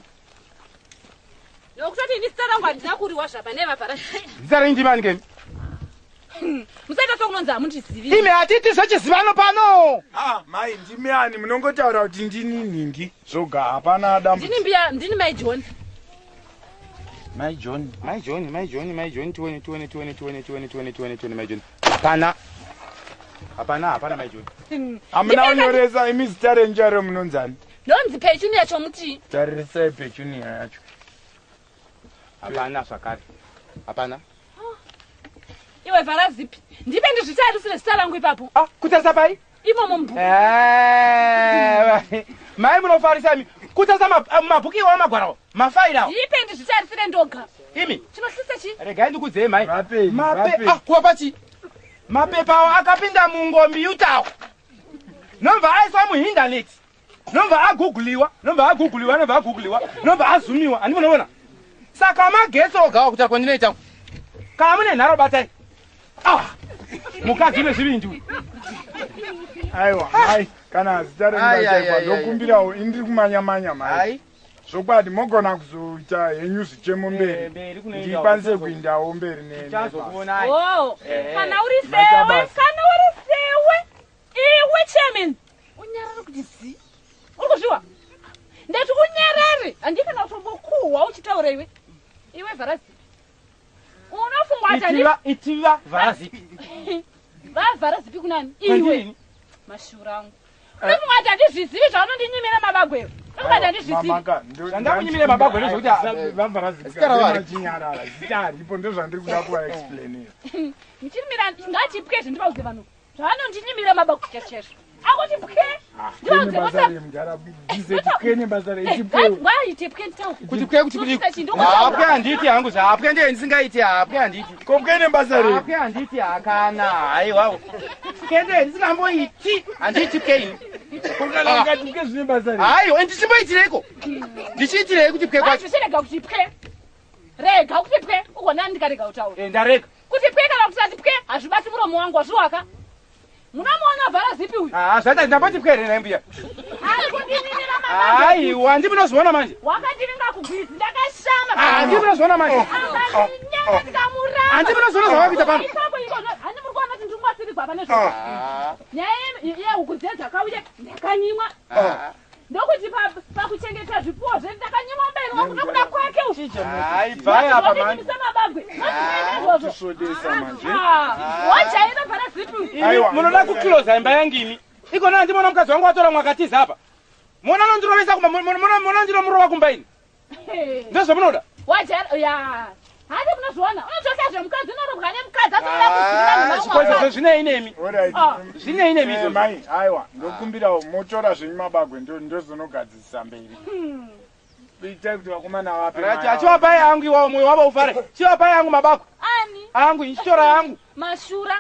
nokutoti ini zita rangu handina kuriwa zvapa nevabhara zita renyu ndimani keni musaita sokunonzi hamundizivi ime hatiti zvechizivano pano ah mai ndimi ani munongotaura kuti ndini nhingi zvoga hapana dambu ndini mbiya ndini mai john mai john mai john mai john mai john tuone tuone tuone tuone tuone tuone tuone tuone mai john hapana hapana hapana mai john hamuna unyoresa imi zita renyu charo munonzani ndonzi Petunia chomuti. Taririsai Petunia yacho. Hapana zvakare. Hapana. Iwe Varazipi, ndipe ndizvitarisire zita rangu ipapo. Ah, kutarisa pai? Imomo mubhuku. Eh, mai munofarisa mi. Kutarisa mabhuku iwo amagwarawo. Mafaira. Ndipe ndizvitarisire ndoga. Imi. Chinohlisa chi? Regai ndikudzei mai. Mape. Mape. Ah, kuwapachi. Mapepa awo akapinda mungombiutawo. Nomva aiswa muhinternet. Nomva aguguliwa, nomva aguguliwa, nomva aguguliwa, nomva azumiwa. Andinoona. Saka magetsi ogawa kuti kwandinoita. Kama mune nharo batai. Ah. Mukadzi nezvibindu. Aiwa, mai, kana zita rendachaikwa ndokumbirawo indiri kumanya-manya mai. Zvokwadi mogona kuzoita henyu zvichemo mberi. Ndikwanise kuindawo mberi nene. Oh, kana uri sewe, kana uri sewe. Iwe chairman. Unyarare kuti zi. Uri kuzviwa? Ndati unyarare. Handikana kutombokuhwa uchitaura iwe. Iwe Varazipi. Unofungwa atani? Itiva, itiva Varazipi. Va Varazipi kunani? Iwe. Mashura angu. Unofungwa atani zvizivi zvaunondinyimira mabagweyo. Unofungwa atani zvizivi. Mamaka, Ndandakunyimira mabagweyo zvokuti vaVarazipi vamachinyarara. Zita haripo ndozvandiri kuda kuvaexplainira. Muchirimira ngatipwe zvindibauze vanhu. Zvavanondinyimira mabagweyo chesho. Akuti pwe. Ndibauze basa remujara bize tipwene basa retipwe. Ngaite pwe ntau. Kuti pwe kuti kuti. Apwe handiti hangu zvapwe ndiye ndisingaiti apwe handiti. Kopwene basa re. Apwe handiti akana. Haiwa. Kende ndisingamboiti. Handiti pwe. Kokala ngati pwe zvine basa re. Hayi, ndichimboitireko. Ndichiitirei kuti pwe kwacho. Zvishirega kuti pwe. Rega kuti pwe. Ugona ndikarega kutaura. Eh, ndareka. Kuti pwe kana kusati pwe hazvibati muromo wangu wazviwaka. Munomuona Varazipi uyu? Ah, zvata ndamboti pwe rena mbuya. Ari kundinimira mabagweyo. Hayi, wandi munozviona manje. Wakandinga kugwizi ndakashama. Ah, ndi munozviona manje. Nyanga ndikamuramba. Handi munozviona zvawapita pano. Ipapo ikono, handi muri kuona kuti ndingwasirirwa pane zvako. Ah. Nyaya yehuku dzakauya ndakanyimwa. Ndokuti pakuchengeta zvipuwo zvedu ndakanyimwa mberi wangu nokuda kwake uyu. Hayi, bvaya apa manje. Mabagwe. Tishodesa manje. Wajaira Varazipi uyu. Imi munoda kuclose imba yangu imi. Ikona ndimona mukadzi wangu watora mwakatiza apa. Mona nondirovesa kumba, mona ndiromurova kumba ini. Ndozvo munoda? Wajaira ya. Hadi munozviona. Unotoka zvemukadzi unorobwa nemukadzi atoda kuzivira Ah, zvikwezvo zvinei nemi. Alright. Zvinei nemi izvo. Mai, aiwa, ndokumbirawo motora zvenyu mabagwe ndozvinogadzirisa mberi. Itai kuti vakomana vape. Rati achiwapai yangu iwawo mwoyo wavo ufare. Chiwapai yangu mabako. Ani? Angu ichitora yangu. Mashura.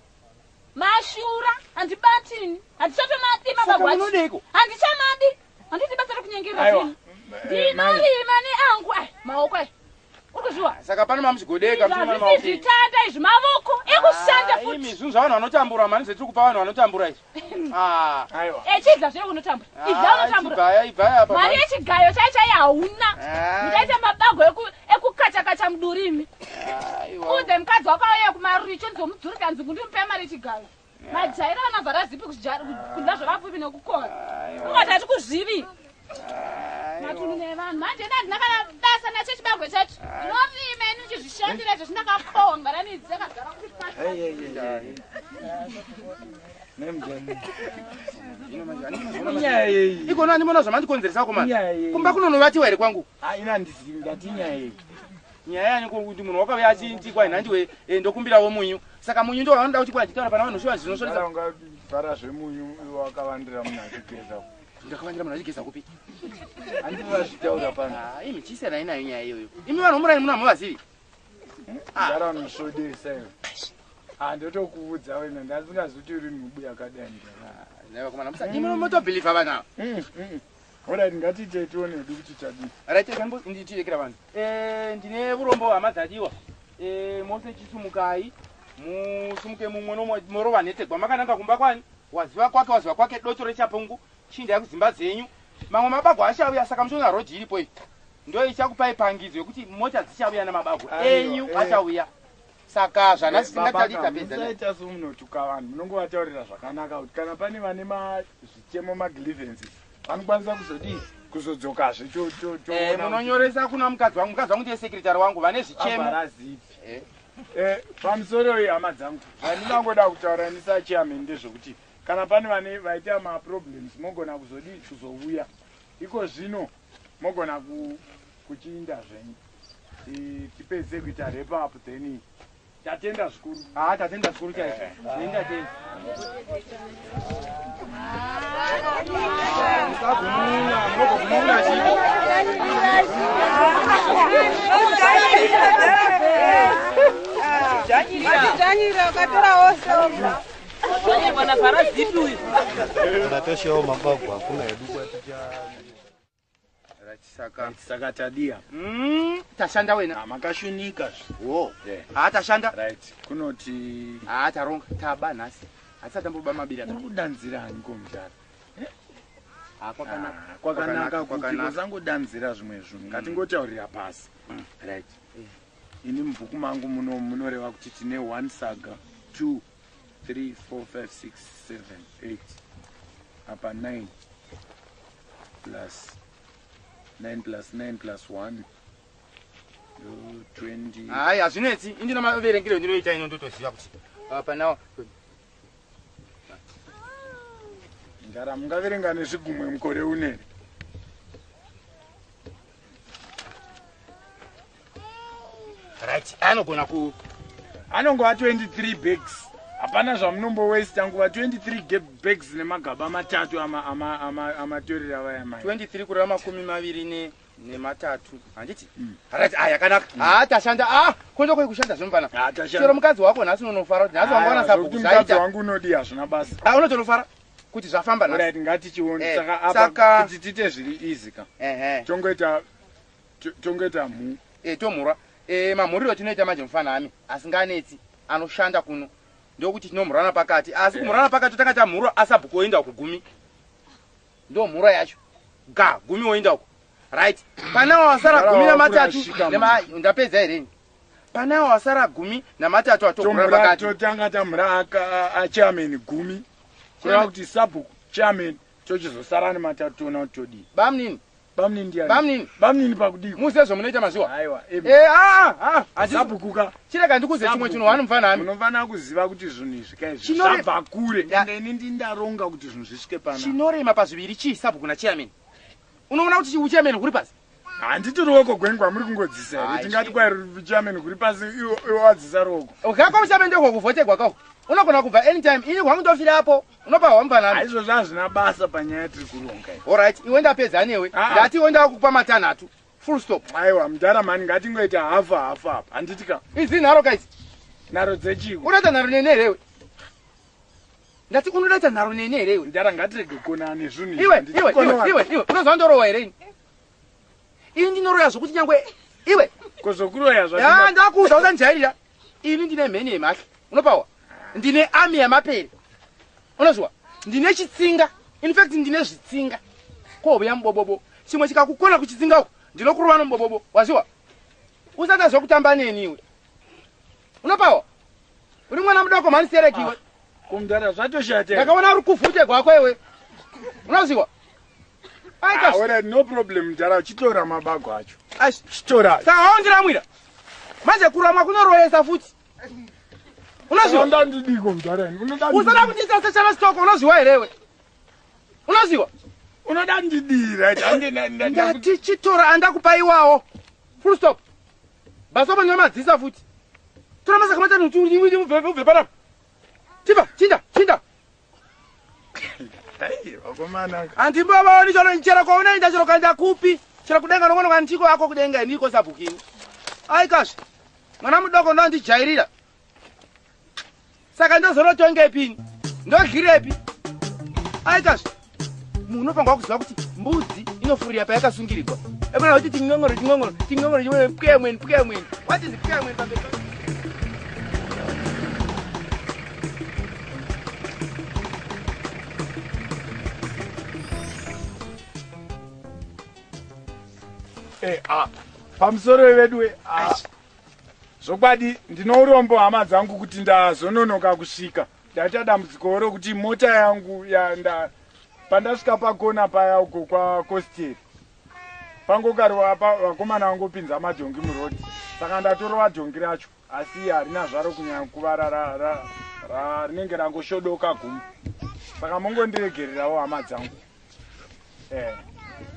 Mashura. Handibatini. Handichatomadi Saka mabagwe. munodeiko? Handichamadi. Handiti basa rokunyengera Aiwa. zvino. Ndinorima neangu. Ai, maoko ai. Uri kuzviwa? Saka pane mamuchigodeka mchina mane Zvisi maoko. zvitanda izvi mavoko. Ekushanda Imi futi. zvinhu zvavanhu vanotambura mani zvetiri kupa vanhu vanotambura izvi. Ah. Aiwa. Echidza zve unotambura. Idza unotambura. Ibhaya ibhaya apa. Mari yechigayo chai chai hauna. Ah. Ndaita mabago eku ekukachakacha mudurimi. Aiwa. Uze mukadzi wakauya kumaruricho ndizomudzuri kanzi kundimupe mari yechigayo. Majaira vana Varazipi kudya zvakapfupi nekukora. Ungati hati kuzvivi. Matundu nevanhu manje ndandina kana basa nacho chibagwe chacho. Ndinorima ini ndichizvishandira izvo zvindakakohwa ngaranidzi yakagara kuti pasi. Ikona ndimona zvamandikonzeresa komani. Kumba kunonovatiwa here kwangu. Haina ndizivi ndati nyaya iyi. Nyaya yani kuti munhu wakauya achinti kwai nhandiwe ndokumbirawo munyu. Saka munyu ndo wanoda kuti kwai nditaura pana vanhu zviwa zvinosvonesa. Ungavhara zvemunyu wakavandira munhu achigeza. Ndakavandira munhu achigeza kupi? Handiri vazvitaura pano. Ah, imi chisena inayo nyaya iyoyo. Imi vanhu murani muna muvazivi. Ndara unoshodesa iwe. Ah, ndotokuudza wena ndasingazuti uri mubuya kadani. Naiva komana musa. Imi motobhiliva vanhu. Alright, ngatiite tione kuti chadini. Right, kambo nditirekera vanhu. Eh, ndine urombo hama dzadiwa. Eh, mose chisumukai. Musumuke mumwe nomorova netegwa makananga kumba kwani. Waziva kwake waziva kwake doto rechapungu. Chinda yakuzimba dzenyu. Mamwe mabago achauya saka mushonga roji iripo iyi. Ndo ichakupai pangidzo yokuti mota dzichauya namabako enyu achauya. Saka zvana singatadi tapedza. Musaita somunotuka vanhu munongovataurira zvakanaka kuti kana pane vane zvitemo magrievances vanokwanisa kuzodii kuzodzokazve Eh, munonyoresa kuna mukadzi wangu mukadzi wangu ndiye sekretari wangu vane zvichemo. Varazipi. Eh, pamusoro hama dzangu vandingangoda kutaura ndisachairman ndezvokuti kana pane vane vaita maproblems mogona kuzodii kuzouya iko zvino mogona ku kuchiinda zvenyu tipedze kuita repa up then tatenda zvikuru. Ah, tatenda zvikuru chaizvo. Tenda tenda. Musagumuna, munogumuna chii? Janira ukatora wose. Wanye bwana Parazipi huyu. Natoshawo mabagwa kuna edu kwaticha. Saka saka tadia. Mm, tashanda wena. Makashunika. Oh. Ah, tashanda. Right. Kunoti ah taronga taba nasi. Asata mboba mabira. Kudanzira hani komjara. Ah, kwakanaka. Kwakanaka kwakanaka zangu danzira zvimwe zvinhu. Ngatingotaurira pasi. Right. Ini mubhuku mangu muno munoreva kuti tine one saga, two, three, four, five, six, seven, eight. Apa nine plus nine plus nine plus one. Oh, twenty. Ai, azvinetsi, indina maverengero ndinoita ino ndotoziva kuti. Apa nawo. Ngara mungaverenga nezvigumwe mukore unene. Right, anogona ku anongova twenty-three bags. Hapana zvamunombo waste nguva twenty-three bags nemagaba matatu ama ama ama amatorera vaya mai. twenty-three kureva makumi maviri ne nematatu. Handiti? Right, ah yakanaka. Ah tashanda ah kwenda kwe kushanda zvomufana. Ah tashanda. Chero mukadzi wako nhasi unonofara kuti nhasi wangaona sabuku zaita. Mukadzi wangu unodi hazvina basa. Ah unotonofara kuti zvafamba nhasi. Right, ngatichione eh, saka apa kuti tite zviri easy ka. Ehe. Tongoita tongoita mu. Eh tomura. Eh mamuriro tinoita manje mufana ami asinganetsi anoshanda kuno ndokuti tinomurana pakati asi kumurana pakati takata muro asabhuku oenda kugumi ndo muro yacho ga gumi oenda uko right pana wasara gumi na matatu nema ndapedza here pana wasara gumi na matatu atokura pakati totanga tamura a chairman gumi kureva kuti sabhuku chairman tochizosara nematatu tona todi bamnini bamnini ndiani bamnini bamnini pakudiko musezvo munoita mazuva aiwa eh ah ah sabhukuka chireka ndikuze chimwe chinhu wani mufana ami munofana kuziva kuti zvinhu izvi kaizvi zvabva kure ende ini ndindaronga kuti zvinhu zvisvike pana chinorema pazviviri chii sabhuku nachairman unoona kuti chiuchairman huri pasi handiti ruoko gwengwa muri kungodzisa here tingati kwai chairman kuri pasi iwe wadzisa ruoko ukakwa muchairman ndiko kuvhotegwa kwako unogona kubva anytime ini hwamutofirapo unopa hwamufana aizvo zvazvina basa panyaya tiri kuronga alright iwe ndapedza newe ndati iwe ndakupa matanhatu full stop aiwa mutaramani ngatingoita hafa hafa apa handiti ka idzi nharo kaidzi nharo dzechiko unoita nharo nene herewe ndati unoita nharo nene herewe ndara ngatirege kuonana nezvinhu iwe iwe iwe iwe iwe unozva ndorowa here ini ini ndinoroya zvokuti nyangwe iwe kozokuroya zva ndakuudza usandijairira ini ndine mheni yemhahla unopawa ndine ami yamapere unozwa ndine chitsinga in fact ndine zvitsinga kobuya mubobobo chimwe chikakukona kuchitsinga uko ndinokurova nomubobobo waziwa usati zvokutamba neni iwe unopawa uri mwana mudoko mani serekiwe kumdara zvatoshate ndakaona uri kuvhute gwako iwe unoziwa aika no problem mdara uchitora mabago acho chitora saka waundiramwira manje kurama kunoroyesa futi unoziwa ndandidiko mdara usada kundisa sechana stoko unoziwa herewe unoziwa unoda ndidira ndati chitora andakupa iwawo full stop basobo nyamadzisa futi tora masaka matatu ubve panapa tipa chinda chinda handimbavaoni chano chero kwaunaenda chero kaenda kupi chero kudenga nongonoka ndiko ako kudenga ndiko sabhukini aikazve mwana mudoko ndandijairira saka ndozorotongepini ndogirepi aikazve munhu unofanirwa kuziva kuti mbudzi inofurira payakasungirirwa ekuna kuti tingongoro tingongoro tingongoro chimwe pwemweni pwemweni what is pwemweni pamberi Eh, ah, pamusoro wedu ah, zvokwadi ndino urombo hama dzangu kuti ndazononoka kusvika ndaita dambudziko rokuti mota yangu yanda pandasvika pakona paya uko kwakosteri pangogari vakomana vangopinza majongi murodi saka ndatorova jongi racho asi harina zvaro kunyanya kuva rinenge rangoshodoka gumi saka mongondiregererawo hama dzangu eh.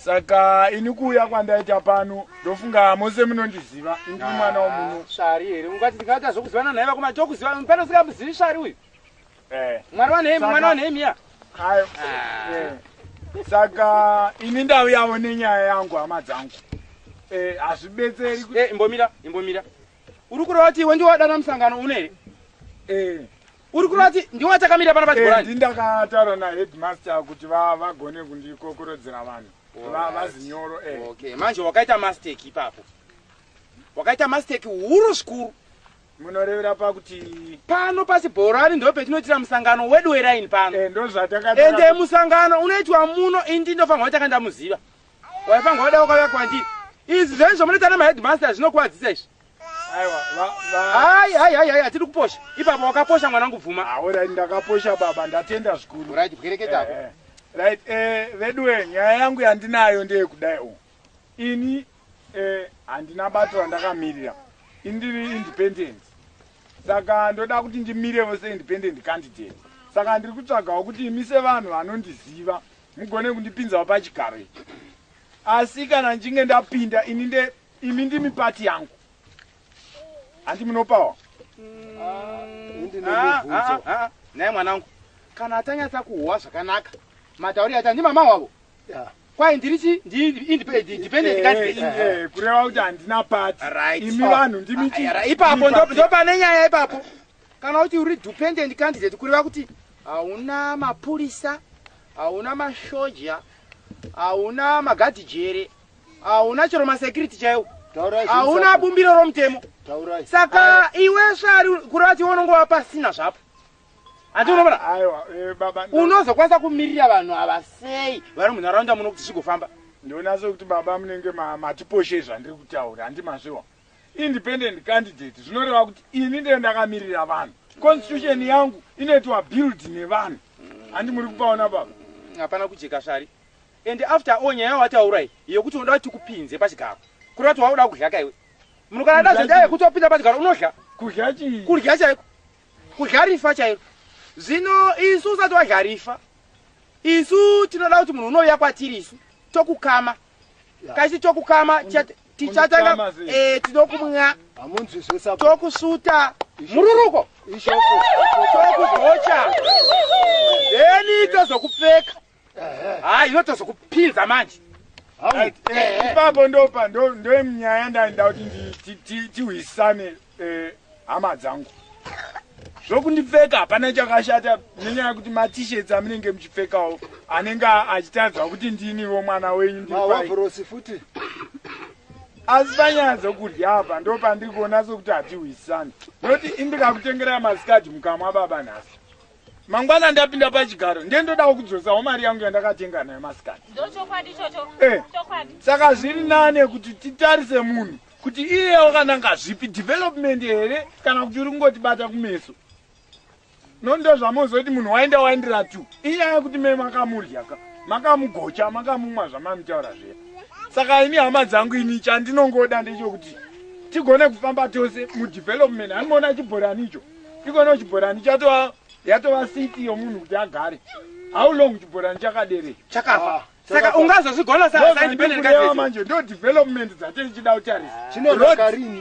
saka ini kuuya kwandaita pano ndofunga mose munondiziva indi mwana womuno. Shari here ungati ndingata zvokuzivana naye vakoma chokuziva pano usingamuzivi Shari uyu Eh. mwana wanhemi mwana wanhemi ya Ayo. Eh. Saka ini ndauyawo nenyaya yangu hama dzangu. Eh, hazvibetseri kuti eh imbomira imbomira uri kureva kuti iwe ndiwe wadana musangano uno here eh uri kureva kuti ndiwe watakamira pana eh pachibhorani ndindakataura naheadmaster kuti va vagone kundikokorodzera vanhu va vazinyoro eh okay manje wakaita mistake ipapo wakaita mistake huru zvikuru munorevera pakuti pano pachibhorani ndo petinoitira musangano wedu weraini pano eh ndo zvatakataura ende musangano unoitwa muno indi ndofanirwa kuti takandamuziva waifanirwa wada wakauya kwandiri izvi zvenyu zvomunoita nemaheadmaster zvinokuwadzisa izvi aiwa va va hai hai hai hai hatiri kuposha ipapo wakaposha mwanangu bvuma alright ndakaposha baba ndatenda zvikuru right bwereketapo eh, right eh veduwe nyaya yangu yandinayo ndeyekudai o ini eh handina bato randakamirira indiri independent saka ndoda kuti ndimirewo seindependent candidate saka ndiri kutsvagawo kuti imi sevanhu vanondiziva mugone kundipinzawo pachigaro ichi asi kana ndichinge ndapinda ini nde imi ndimi pati yangu handi munopawa naye mwanangu kana atanyatsa kuhwa zvakanaka matauri ati handi mama wavo kwai ndirichi independent candidate kureva kuti handina pati Right. imi vanhu ndimi ipapo ndo- ndo pane nyaya ipapo kana kuti uri dependent candidate kureva kuti hauna mapurisa hauna mashoja hauna magadhijere hauna chero masecurity chaiwo hauna bumbiro romutemo saka iwe Shari kureva kuti unongova pasina zvapo handi unomona aiwa eh, baba ndo- unozokwanisa kumirira vanhu ava sei vari munharaunda muno kuti zvigofamba ndona sekuti baba munenge ma- matiposhe zvandiri kutaura handi mazviwa independent candidate zvinoreva kuti ini ndiye ndakamirira vanhu constitution yangu inoitwa build nevanhu handi muri kupaona baba hapana kujeka Shari and after all nyaya wataurai yekuti unoda kuti tikupinze pachigaro kureva kuti wauda kudya kaiwe munhu kana da zenda yekuti wapinda pachigaro unodya kudya chii kudya chaiko kudya rifa chairo zvino isu usati wadya rifa isu tinoda kuti munhu unouya kwatiri isu tokukama kaisi tokukama tichatanga Kundikama sei? eh, tinokumwa hamunzwi zvesa tokusuta mururuko ishoko tokugocha then tozokupfeka hayi ino tozokupinza manje Right, eh, ipapo ndopa ndo ndo nyaya ndaenda kuti ndi- ti- ti- tiwisane eh, hama dzangu zvokundipfeka hapana chakashata nenyaya yekuti matishets amunenge muchipfekawo anenge achitadzwa kuti ndiniwo mwana wenyu ndiri pai. mawavhurosi futi asi panyaya dzokudya apa ndo pandiri kuona sokuti hatiwisani noti indikakutengerai masikadhi mukamwa baba nhasi mangwana ndapinda pachigaro ndendodawo kudzosawo mari yangu yandakatenga nayo masikadhi ndochokwadi ichocho Eh. chokwadi saka zviri nane kuti titarise munhu kuti iye wakananga zvipi development here kana kuti uri kungotibata kumeso nondo zvamozoti munhu waenda waendera tu inyaya yekuti me makamurya ka makamugocha makamumwa zvamamutaura zviya saka ini hama dzangu ini chandinongoda ndechokuti tigone kufamba tose mudevelopment handimoona chibhorani icho ikonewo chibhorani chatova yatova siti yomunhu kuti agare how long chibhorani chakaderei chakafa saka ungazozvigona saindependent candidate manje ndo development dzatirichida kutarisa chinonaka rini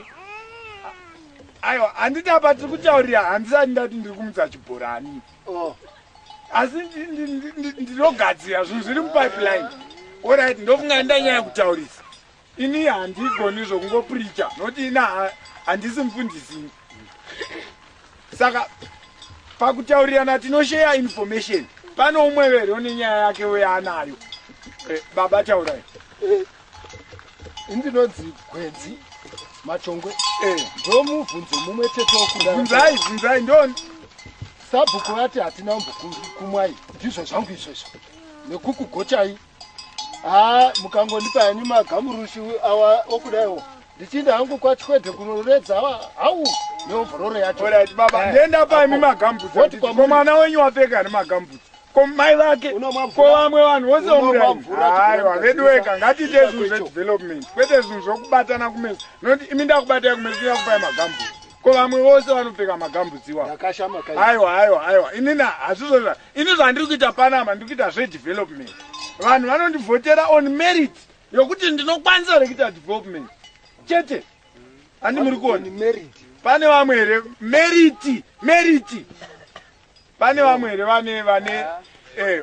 aiwa handiti apa tiri kutaurira handisati ndati ndiri kumutsa chibhorani Oh, asi ndi- ndi- ndi- ndinogadzira zvinhu zviri mupipeline orit ndofunga ndanyaya yekutaurisa ini handigoni zvokungopricha nokuti ina ha- handisi mufundisi saka pakutaurirana tinosheya information pano umwe vereo nenyaya yake weanayo Eh, baba taurai indinonzi gwedzi machongwe Eh, ndomubvunzo mumwe chete wokudai bvunzai bvunzai ndo sabhuku vati hatina kumwai ndizvo zvangu izvozvo nekukugochai ha mukangondipa hani magamurushi awa okudaiwo ndichienda hangu kwachikwedhe kunoredza hau neovhororo yacho orit baba Eh, ndenda paimi apo. magambutsi Voti kwamuri. ko mwana wenyu wapfeka nemagambutsi ko mai vake Unomwa ko mvura. vamwe vanhu vose Unomwa vomuraini mvura, aiwa tinoita vedu wega zisa- ngatiite zisa zvinhu kwecho. zvedevelopment kwete zvinhu zvokubatana kumeso nokuti imi ndakubatai kumeso inakupai magambutsi ko vamwe vose vanopfeka magambutsi iwavo ndakashama kai aiwa aiwa aiwa inina hazvizozva ini zvandiri kuita panama ndiri kuita zvedevelopment vanhu vanondivhotera on merit yokuti ndinokwanisa rekita development chete handi muri kuona pane vamwe here meriti meriti pane vamwe here vane vane eh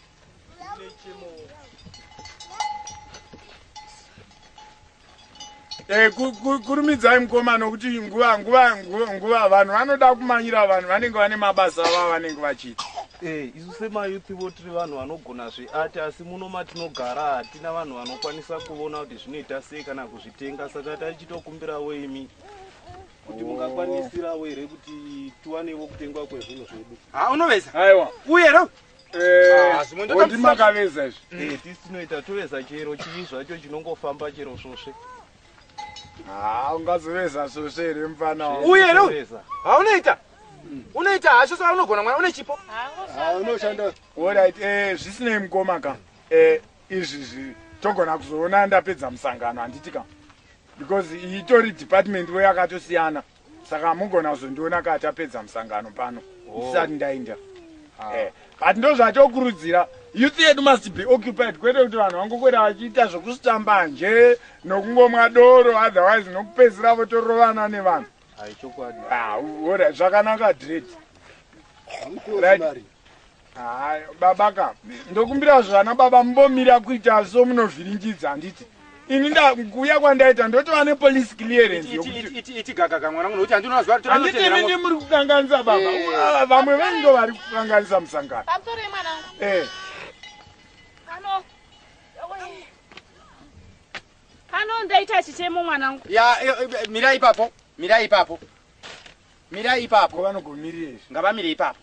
Eh, kurumidzai mukoma nokuti nguva nguva nguva vanhu vanoda kumanyira vanhu vanenge vane mabasa ava vanenge vachiita. Eh, isu semayuthi vo tiri vanhu vanogona zveati asi muno matinogara hatina vanhu vanokwanisa kuona kuti zvinoita sei kana kuzvitenga, saka tachitokumbirawo imi kuti mungakwanisirawo here kuti tiwanewo kutengwa kwezvinhu zvedu. Ha unoveza? Aiwa. Uye ro? Eh, oti makaveza izvi. Eh, tisi tinoita toveza chero chii zvacho chinongofamba chero svosve. Ah, ungazoveza svosve here mufana wawo. Uye ro? Ha unoita? Unoita hasho saka unogona mwana une chipo? Ah, unoshanda. Alright, eh zvisinei mukoma ka. Eh izvi togona kuzoona ndapedza musangano handiti ka. Because itori department we yakatosiyana. Saka mugona kuzondiona ka tapedza musangano pano. Isati ndainda. Eh, but ndo zvatokurudzira youth yedu must be occupied kwete kuti vanhu vangokwera vachiita zvokusitamba nje nokungomwa doro otherwise nokupedzira votorovana nevanhu. Hai chokwadi. Ah, ora zvakanaka dread. Right. Ah, babaka ndokumbira zvana baba mbomira kuita so munovhiringidza handiti. Ini nda kuya kwandaita ndotova ne police clearance yokuti iti iti gagaga mwana ngokuti andinozwa kuti anotevera ngo. Handiti muri kukanganisa baba. Vamwe vengo vari kukanganisa musangano. Pamsore mwanangu. Eh. Ano. Ano ndaita chichemo mwanangu. Ya mira ipapo. Mira ipapo. Mira ipapo. Ko vanogomirira. Ngavamire ipapo.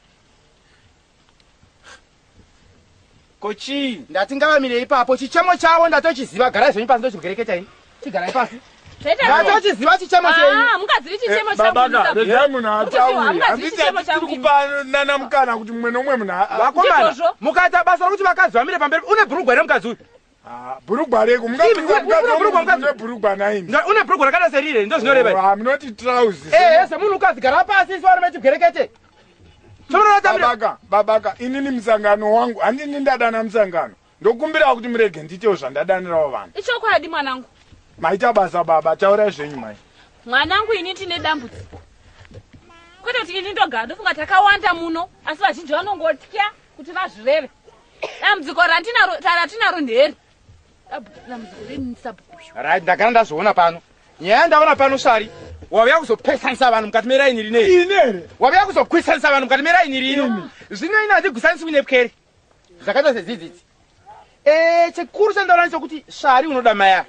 Kochi ndati ngavamire ipapo chichemo chavo ndatochiziva. Gara zvenyu pasi ndochikugereketa ini. Chigara pasi. Ndatochiziva chichemo chenyu. Ah, mungazivi chichemo changu. Baba, regai munhu ataure. Handiti tiri kupa nana mukana kuti mumwe nomwe munhu vakomana. Mukaita basa rokuti vakadzi vamire pamberi. Une bhurugwa here mukadzi uyu? Ah, bhurugwa reko mungapinza mukadzi une bhurugwa naini. Une bhurugwa rakada serire ndo zvinoreva. Ah, munoti trousers. Eh, semunhu ukadzi gara pasi isu vari mechikugerekete. Babaka, babaka, inini musangano wangu, handini ndadana musangano. Ndokumbira kuti murege nditewo zvandadanirawo vanhu. Ichokwadi mwanangu. Maita basa baba, taurai zvenyu mai. Mwanangu ini tine dambudziko. Kwete kuti ini ndogara ndofunga takawanda muno, asi vazhinji vanongotya kuti vazvireve. Dambudziko ratinaro ratinaro nderi. Dambudziko reni sabhukuyo. Right, ndagara ndazviona pano. Nyaya ndaona pano Shari. Wavya kuzopesanisa vanhu mukati meraini rinei. Inere. Wavya kuzokwisanisa vanhu mukati meraini rino. Zvino ina ndigusaniswi nepwere. Zvakaita sedzidzidzi. Eh, chikuru chendaona nechekuti Shari unoda maya.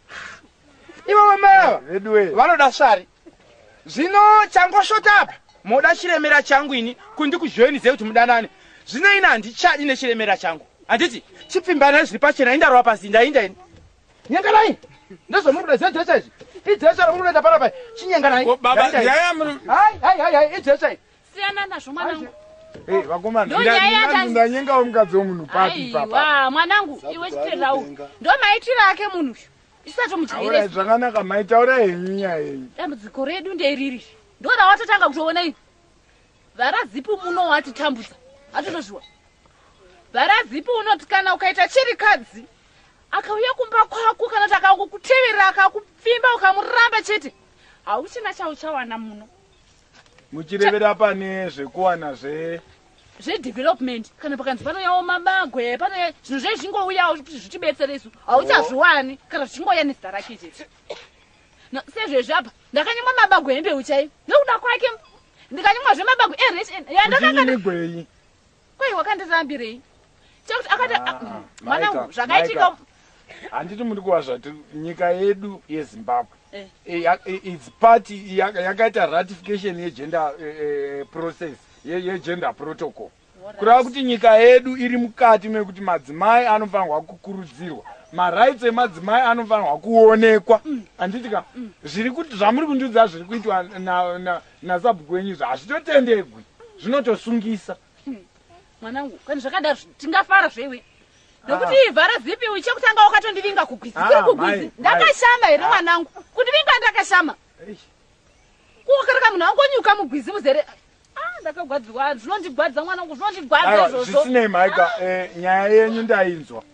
Ivo maya. Redwe. Vanoda Shari. Zvino changoshota apa. Moda chiremera changu ini kundi kujoinidze kuti mudanane. Zvino ina handichadi nechiremera changu. Handiti chipfimbana zviri pachena indarwa pasi ndainda ini. Nyenganai. Ndozvomukuda zedzesha izvi. Idzesha romunoenda panapa. Chinyenganai. Baba, yaya muri. Hai, hai, hai, hai, idzesha. Siyana nazvo mwanangu. Eh, vakomana. Ndanyengawo mukadzi womunhu pati papa. Aiwa, mwanangu, iwe chiterau. Ndo maitiro ake munhu. Isato mujaire. Ora zvakanaka maitaura henyu nyaya yenyu. Dambudziko redu nderiri. Ndora watotanga kutoona ini. Varazipu muno watitambudza. Atotozviwa. Varazipu unoti kana ukaita chirikadzi akauya kumba kwako kana kuti akakuteverera akakupfimba ukamuramba chete hauchina chauchawana muno. Muchirevera pane zvekuwana zve zvedevelopment kana pakanzi panouyawo mabagwe pano zvinhu zvezvingouyawo zvichibetsera isu hauchazviwani kana zvichingoya nezita rake chete. Sezvezvi apa ndakanyimwa mabagwe embeu chaivo nokuda kwake ndikanyimwazve mabagwe ereshiyandakakandegwei kwai wakandirambirei chekuti akati mwanangu zvakaitika. Handiti muri kuva zvati nyika yedu yeZimbabwe its party yakaita ratification yegender process yegender protocol. Kureva kuti nyika yedu iri mukati mekuti madzimai anofanirwa kukurudzirwa, marights emadzimai anofanirwa kuonekwa. Handiti ka zviri kuti zvamuri kundiudza zviri kuitwa nasabhuku wenyu hazvitotendegwi, zvinotosungisa. Mwanangu kana zvakadaro tingafara zveiwe. Nokuti vhara zipi uchekutanga wakatondivinga kugwizi. Kuri kugwizi. Ndakashama here mwanangu. Kundivinga ndakashama. Kukarika munhu angonyuka mugwizi muzere. Ah, ndakagwadziwa. Zvinondigwadza mwanangu, zvinondigwadza izvozvo. Zvisinei maika, eh nyaya yenyu ndainzwa.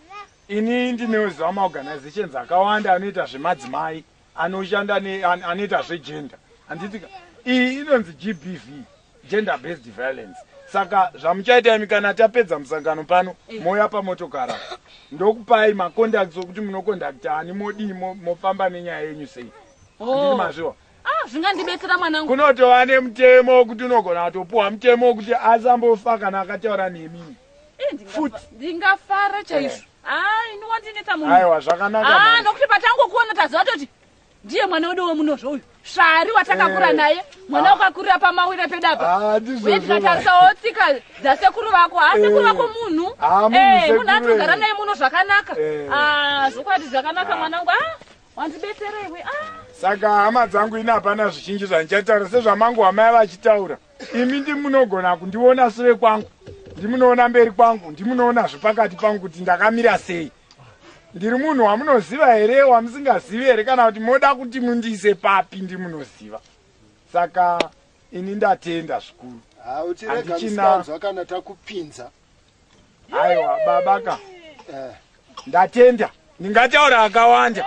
ini ndinoziva maorganizations akawanda anoita zvemadzimai anoshanda anoita zvegender handiti iyi inonzi G B V, gender based violence. Saka zvamuchaita imi kana tapedza musangano pano moya pamotokara ndokupai macontacts okuti munokondakta ani modii mofamba nenyaya yenyu sei. Ndini mazviwa ah zvingandibetsera mwanangu kunotova nemutemo wekuti unogona kutopuwa mutemo wekuti asambofa kana akataura nemi futi ndingafara chaizvo ah inowandineta munhu aiwa zvakanaka ah nokuti patangokuona taziva toti ndiye mwana wedu wemunozvo uyu Shari watakakura naye mwana ukakurira pamawire pedapa uye tikatarisawo tsika dzasekuru vako asekuru vako munhu munhu atogara naye muno zvakanaka zvokwati zvakanaka mwanangu wandibetsera iwe saka hama dzangu ina hapana zvizhinji zvandichatara sezvamangu hamai vachitaura imi ndimunogona kundiona sure kwangu ndimunoona mberi kwangu ndimunoona zvepakati pangu kuti ndakamira sei ndiri munhu wamunoziva here wamusingazivi here kana kuti moda kuti mundiise papi ndimunoziva saka ini ndatenda zvikuru handichina kana takupinza aiwa babaka ndatenda ndingataura akawanda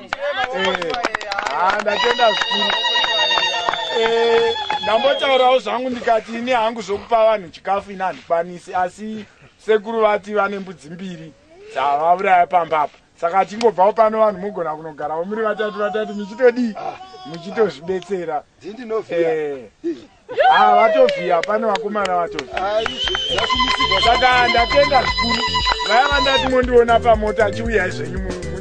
ndatenda zvikuru ndambotaurawo zvangu ndikati ini hangu zvokupa vanhu chikafu ini handikwanisi asi sekuru vati vane mbudzi mbiri dzavauraya pambapo saka tingobvawo pano vanhu mugona kunogarawo muri vatatu vatatu muchitodii muchitozvibetsera vatovhiya pane vakomana vatovhiya saka ndatenda zvikuru vaiva ndati mondiona pamota achiuya zvenyu mundione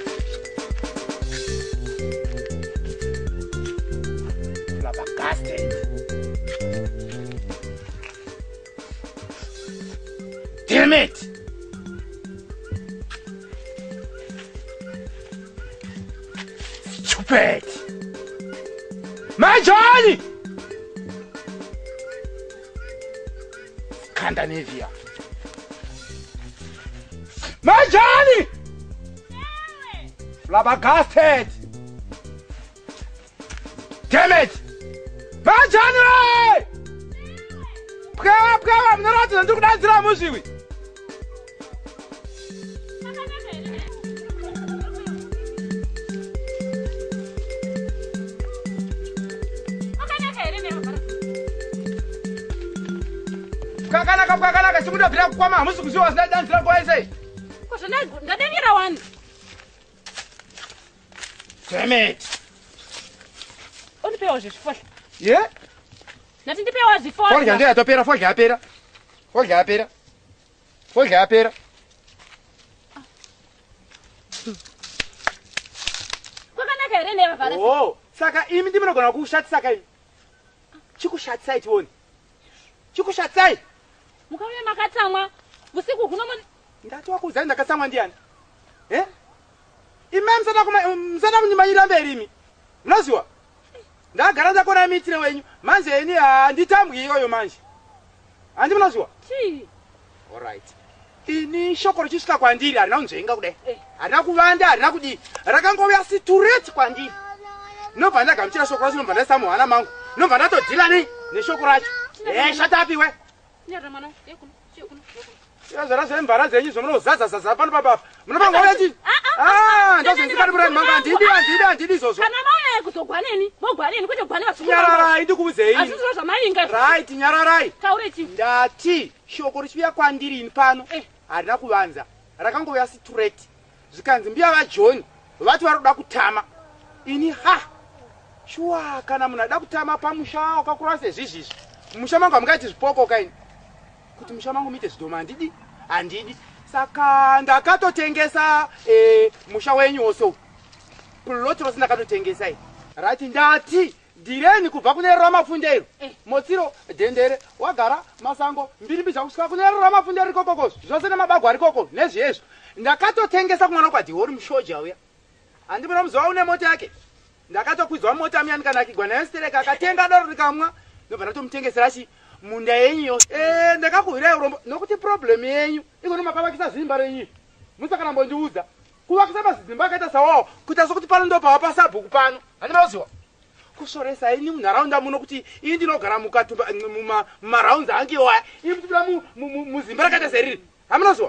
Damn it! Stupid! Majani! Scandinavia. Majani! Flabbergasted! Damn it! Majani! Pwa pwa mnaratira ndikudanzira muzviwi. Kakanaka kakanaka simudabvira kukwama hamusi kuziva zinadanzira kwa sei. Kozvona ndadangira wani. Damn it. Unipewa zvifohla. Ye? Ndati ndipewa zvifohla. Folha ndiye atopera folha yapera. Folha yapera. Folha yapera. Kwakanaka here neva vara. Oh, saka imi ndimunogona kushatisa imi. Chikushatisai tione. Chikushatisai. Mukauya makatsamwa usiku kuno mani ndati wakuudza ndakatsamwa ndiani eh imi msana kuma msana kunyimanyira mberi imi munoziwa ndagara ndakona mitire wenyu manje ini handitambwi iyoyo manje handi munoziwa chi all right ini shoko richisvika kwandiri harina kunzvenga kudai harina kuvanda harina kudii rakangouya straight kwandiri nobva ndagamuchira shoko racho nobva ndaisa muhana mangu nobva ndatodhila nei neshoko racho eh shatapiwe nyara mwana yekuno yekuno yazara zvembara dzenyu zvomunozaza zaza pano papapa munopanga uya chii ah ndozvenzikati murani manga ndidi handidi handidi izvozvo kana mauya kuzogwaneni mogwaneni kwete kugwane vasuku nyararai ndikuudzei azvizvo zvamainga right nyararai taure chi ndati shoko richiuya kwandiri ini pano harina kuvanza rakangouya straight zvikanzi mbiya vajohn vati vari kuda kutama ini ha shuwa kana munhu ada kutama pamusha wakakura sezvizvizvi musha mangu hamungaiti zvipoko kaini kuti musha mangu muite zvidhoma handidi handidi saka ndakatotengesa musha wenyu wose ploti rose ndakatotengesai rati ndati dhireni kubva kune ramafundero motsiro dhendere wagara masango mbiri mbizha kusvika kune ramafundero rikokokozvo zvose nemabagwa arikoko nezvezvo ndakatotengesa kumwana kwadhihori mushoja uya handi muna muziva une mota yake ndakatokwidza mota miyani kana akigwa nayo stereka akatenga doro rikamwa ndobva ndatomutengesera chi munda yenyu yose eh ndakakuhwirai urombo nokuti problem yenyu ikono makavakisa zimba renyu musakana mbondiudza kuvakisa mazimba akaita sawawo kuita sokuti pano ndobva pasabhuku pano handi maziwa kusoresa ini munharaunda muno kuti ini ndinogara mumarounds ange waya ini mutipira muzimba rakaita seriri hamunoziwa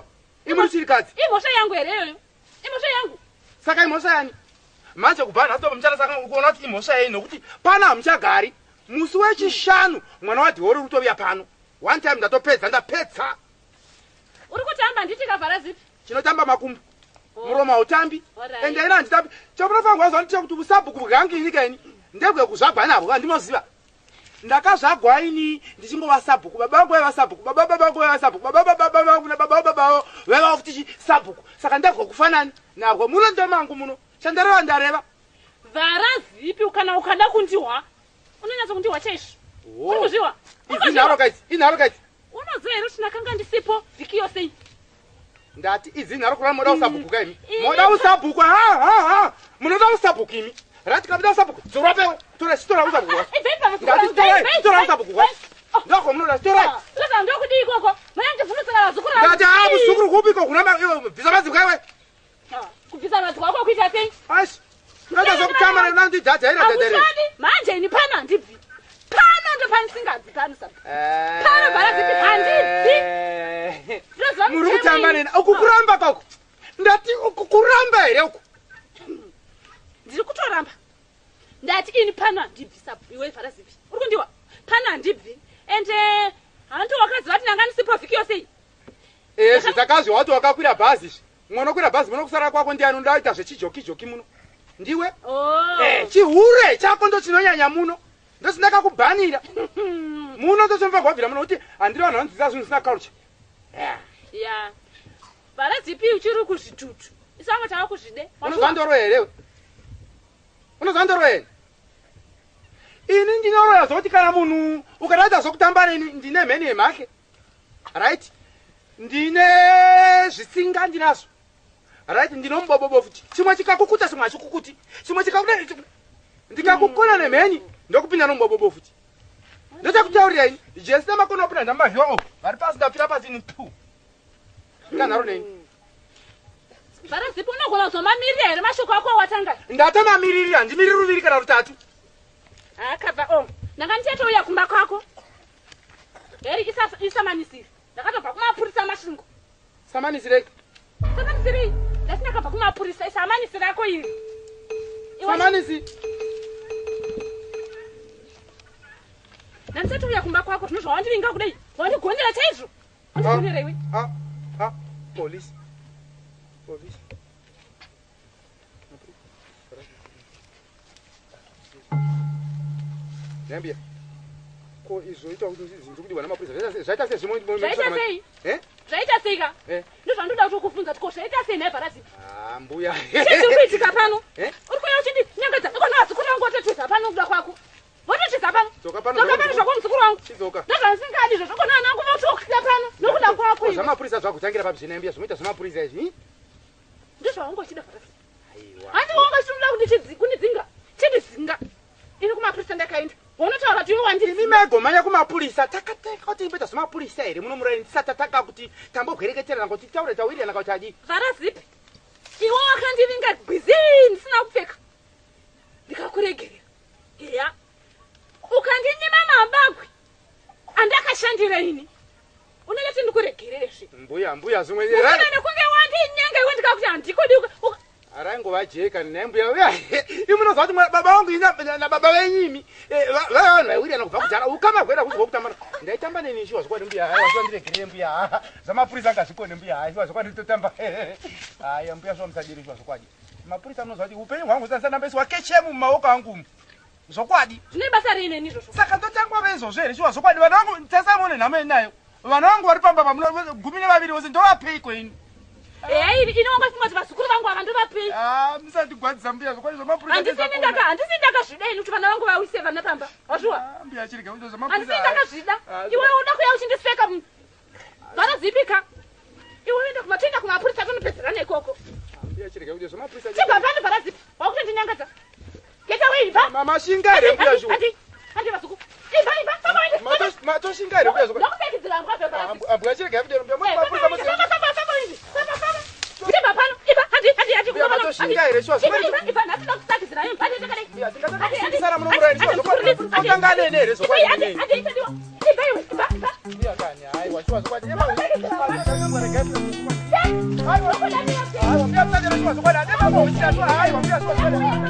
imuchirikadzi imhosva yangu here iyoyo imhosva yangu saka imhosva yani manje kubva nhasi tomuchana saka kuona kuti imhosva yei nokuti pana hamuchagari musi wechishanu mwana wadhiori uri kutovia pano one time ndatopedza ndapedza uri kutamba nditi kavhara zipi chinotamba makumbo muromo hautambi ende ina handitambi chamunofanga wazva nditi kuti usabhuku bwangi nyika ini ndebwekuzvagwa nabwo vandinoziva ndakazvagwa ini ndichingova sabhuku baba vangu vaiva sabhuku baba baba vangu vaiva sabhuku baba baba vangu nababa baba vaiva futi sabhuku saka ndebwe kufanani nabwo muno ndomangu muno chandareva ndareva vhara zipi kana ukada kundiwa unonyatsa kundiwa chaishi uri kuzviwa izinharo kaiti inharo kaiti unoziva here kuti ndakanga ndisipo vhiki yose ndati izinharo kurava moda usabhuku kaimi moda usabhuku ha ha ha munoda usabhuku imi rati kapita usabhuku dzora pewe tora chitora usabhuku ndati tora tora usabhuku wa ndako munoda tora saka ndokudi ikoko mayandivhunisira vazukuru ndati ha muzukuru kupiko kuna bvisa madziko ewe kubvisa madziko ako kuita sei ashi ngada zokutama nandi data ira dedere manje ini pana ndibvi pana ndo panisingadzi pano saka pana bhara zipi handibvi muri kutamba nena uku kuramba kwako ndati uku kuramba here uku ndiri kutoramba ndati ini pana handibvi iwe bhara zipi uri kundiwa pana handibvi ende handi wakaziva kuti nanga ndisipo vhiki yose ezvi ndakazviwa wati wakakwira bhazi izvi mwana okwira bhazi muno kusara kwako ndiani undaita zvechijokijoki muno ndiwe chihure chako ndo chinonyanya muno ndosindakakubhanira muno ndochomva kwabvira muno kuti handiri vanhu vanodzidza zvinhu zvisina culture ya bhara zipi uchiri kuzvitutu isanga tava kuzvide unozva ndoro here unozva ndoro here ini ndinoroya zvokuti kana munhu ukadaita zvokutamba neni ndine mheni yemhake right ndine zvitsinga ndinazvo right ndinombobobo futi chimwe chikakukuta chimwe hachikukuti chimwe chikakuta ndikakukona nemheni ndokupinda nombobobo futi ndotakutaurira ini jesi nemakono opinda ndamavhiwa o vari pasi ndapfira pasi ini pu nganharo neni bhara zipi unogona kuzomamirira here mashoko ako awatanga ndatamamiriri handimiriri ruviri kana rutatu akabva o ndanga ndichatouya kumba kwako heri isamanisiri ndakatobva kumapurisa masvingo samanisirei samanisirei ndati ndakabva kumapurisa isamanisiri ako iri samanisi ndandichatouya kumba kwako tinozva wandivinga kudai wandigondera chaizvo wandigondera iwe polisi polisi Nambia. Ko izoita kuti zvinhu kuti wana mapurisa zvaita sei zvimwe zvaita sei eh zvaita sei ka ndo zvandoda kuti ukufunza kuti zvaita sei nebhara zipi ah mbuya chiri kuitika pano uri kuya uchindi nyangadza ikona vazukuru vangu vototiza pano kuda kwako vototiza pano dzoka pano dzoka pano zvako muzukuru wangu chidzoka ndozvanisingadi izvo zvakona ana angu votokida pano nokuda kwako zvamapurisa zvakutangira papi zvinembia zvinoita zvamapurisa izvi ndozvaungochida bhara zipi handi wanga chinoda kunidzinga chindidzinga ini kumapurisa ndakaenda unotaura kuti iwe wandiri imi maigomanya kumapurisa takateka kuti imboita zvamapurisa here muno muraini tisataka kuti tambogwereketerana kuti taure tawirirana kuti adii bhara zipi iwe wakandivinga bwizi ndisina kupfeka ndikakuregerera eya ukandinyima mabagwi andakashandira ini unenge kuti ndikuregererezve mbuya mbuya zvimwe ukanane kunge wandinyenga iwe ndikakuti handikodi araingova jeka nembuya imunozva kuti baba vangu nababa venyimi vavanhu vaiwirirana kubva kudhara ukamagwera kuzwa kutambana ndaitamba neni shiwa zvokwadi mbuya hai wasiwa ndiregerere mbuya zvamapurisa angazvikone mbuya hai shiwa zvokwadi nditotamba haya mbuya zviwa musadiri shiwa zvokwadi mapurisa munozva kuti upenyu hwangu sandanambaisiwa kechemu mumaoko angu zvokwadi zvine basa reineni izvozvo saka ndotangwa veizvozvo here shiwa zvokwadi vanhu vangu tasamone nhamo inayo vanhu vangu vari pamba pa gumi nevaviri vose ndovapeiko ini eya iri inonga funga kuti vazukuru vangu ava ndovapei musandigwadzisa mbuya zvokwadi zvamapurisa handisi ndakazvida ini kuti vana vangu vawise vana pamba wazviwa mbuya chirega kuti handisi zvamapurisa ndakazvida iwe uda kuya uchindiseka bhara zipika iwe enda kumatoenda kumapurisa tonopedzerana ikoko mbuya chirega kuti zvamapurisa chibva pano bhara zipi wakutondinyangadza geta wei ibva mamashinga here mbuya zvo handi vazukuru ibva ibva matoshinga here mbuya zvo ndakupedzera mbavyo bhara mbuya chirega kuti mbuya mapurisa mose Iba pano, iba, handi, handi, handi, mbuya matoshinga here shiwa zvokwadi iba, iba, nasi ndakusakizira yo, handi, ndakadai. mbuya tingatakasara muno muraini shiwa zvokwadi akanganene here zvokwadi Handi, handi, handi, iba, iba, iba. mbuya kani hai washiwa zvokwadi ema Hayi, wambia msajeni chuma sokwana. Ndema mo uchitatu. Hayi, wambia sokwana.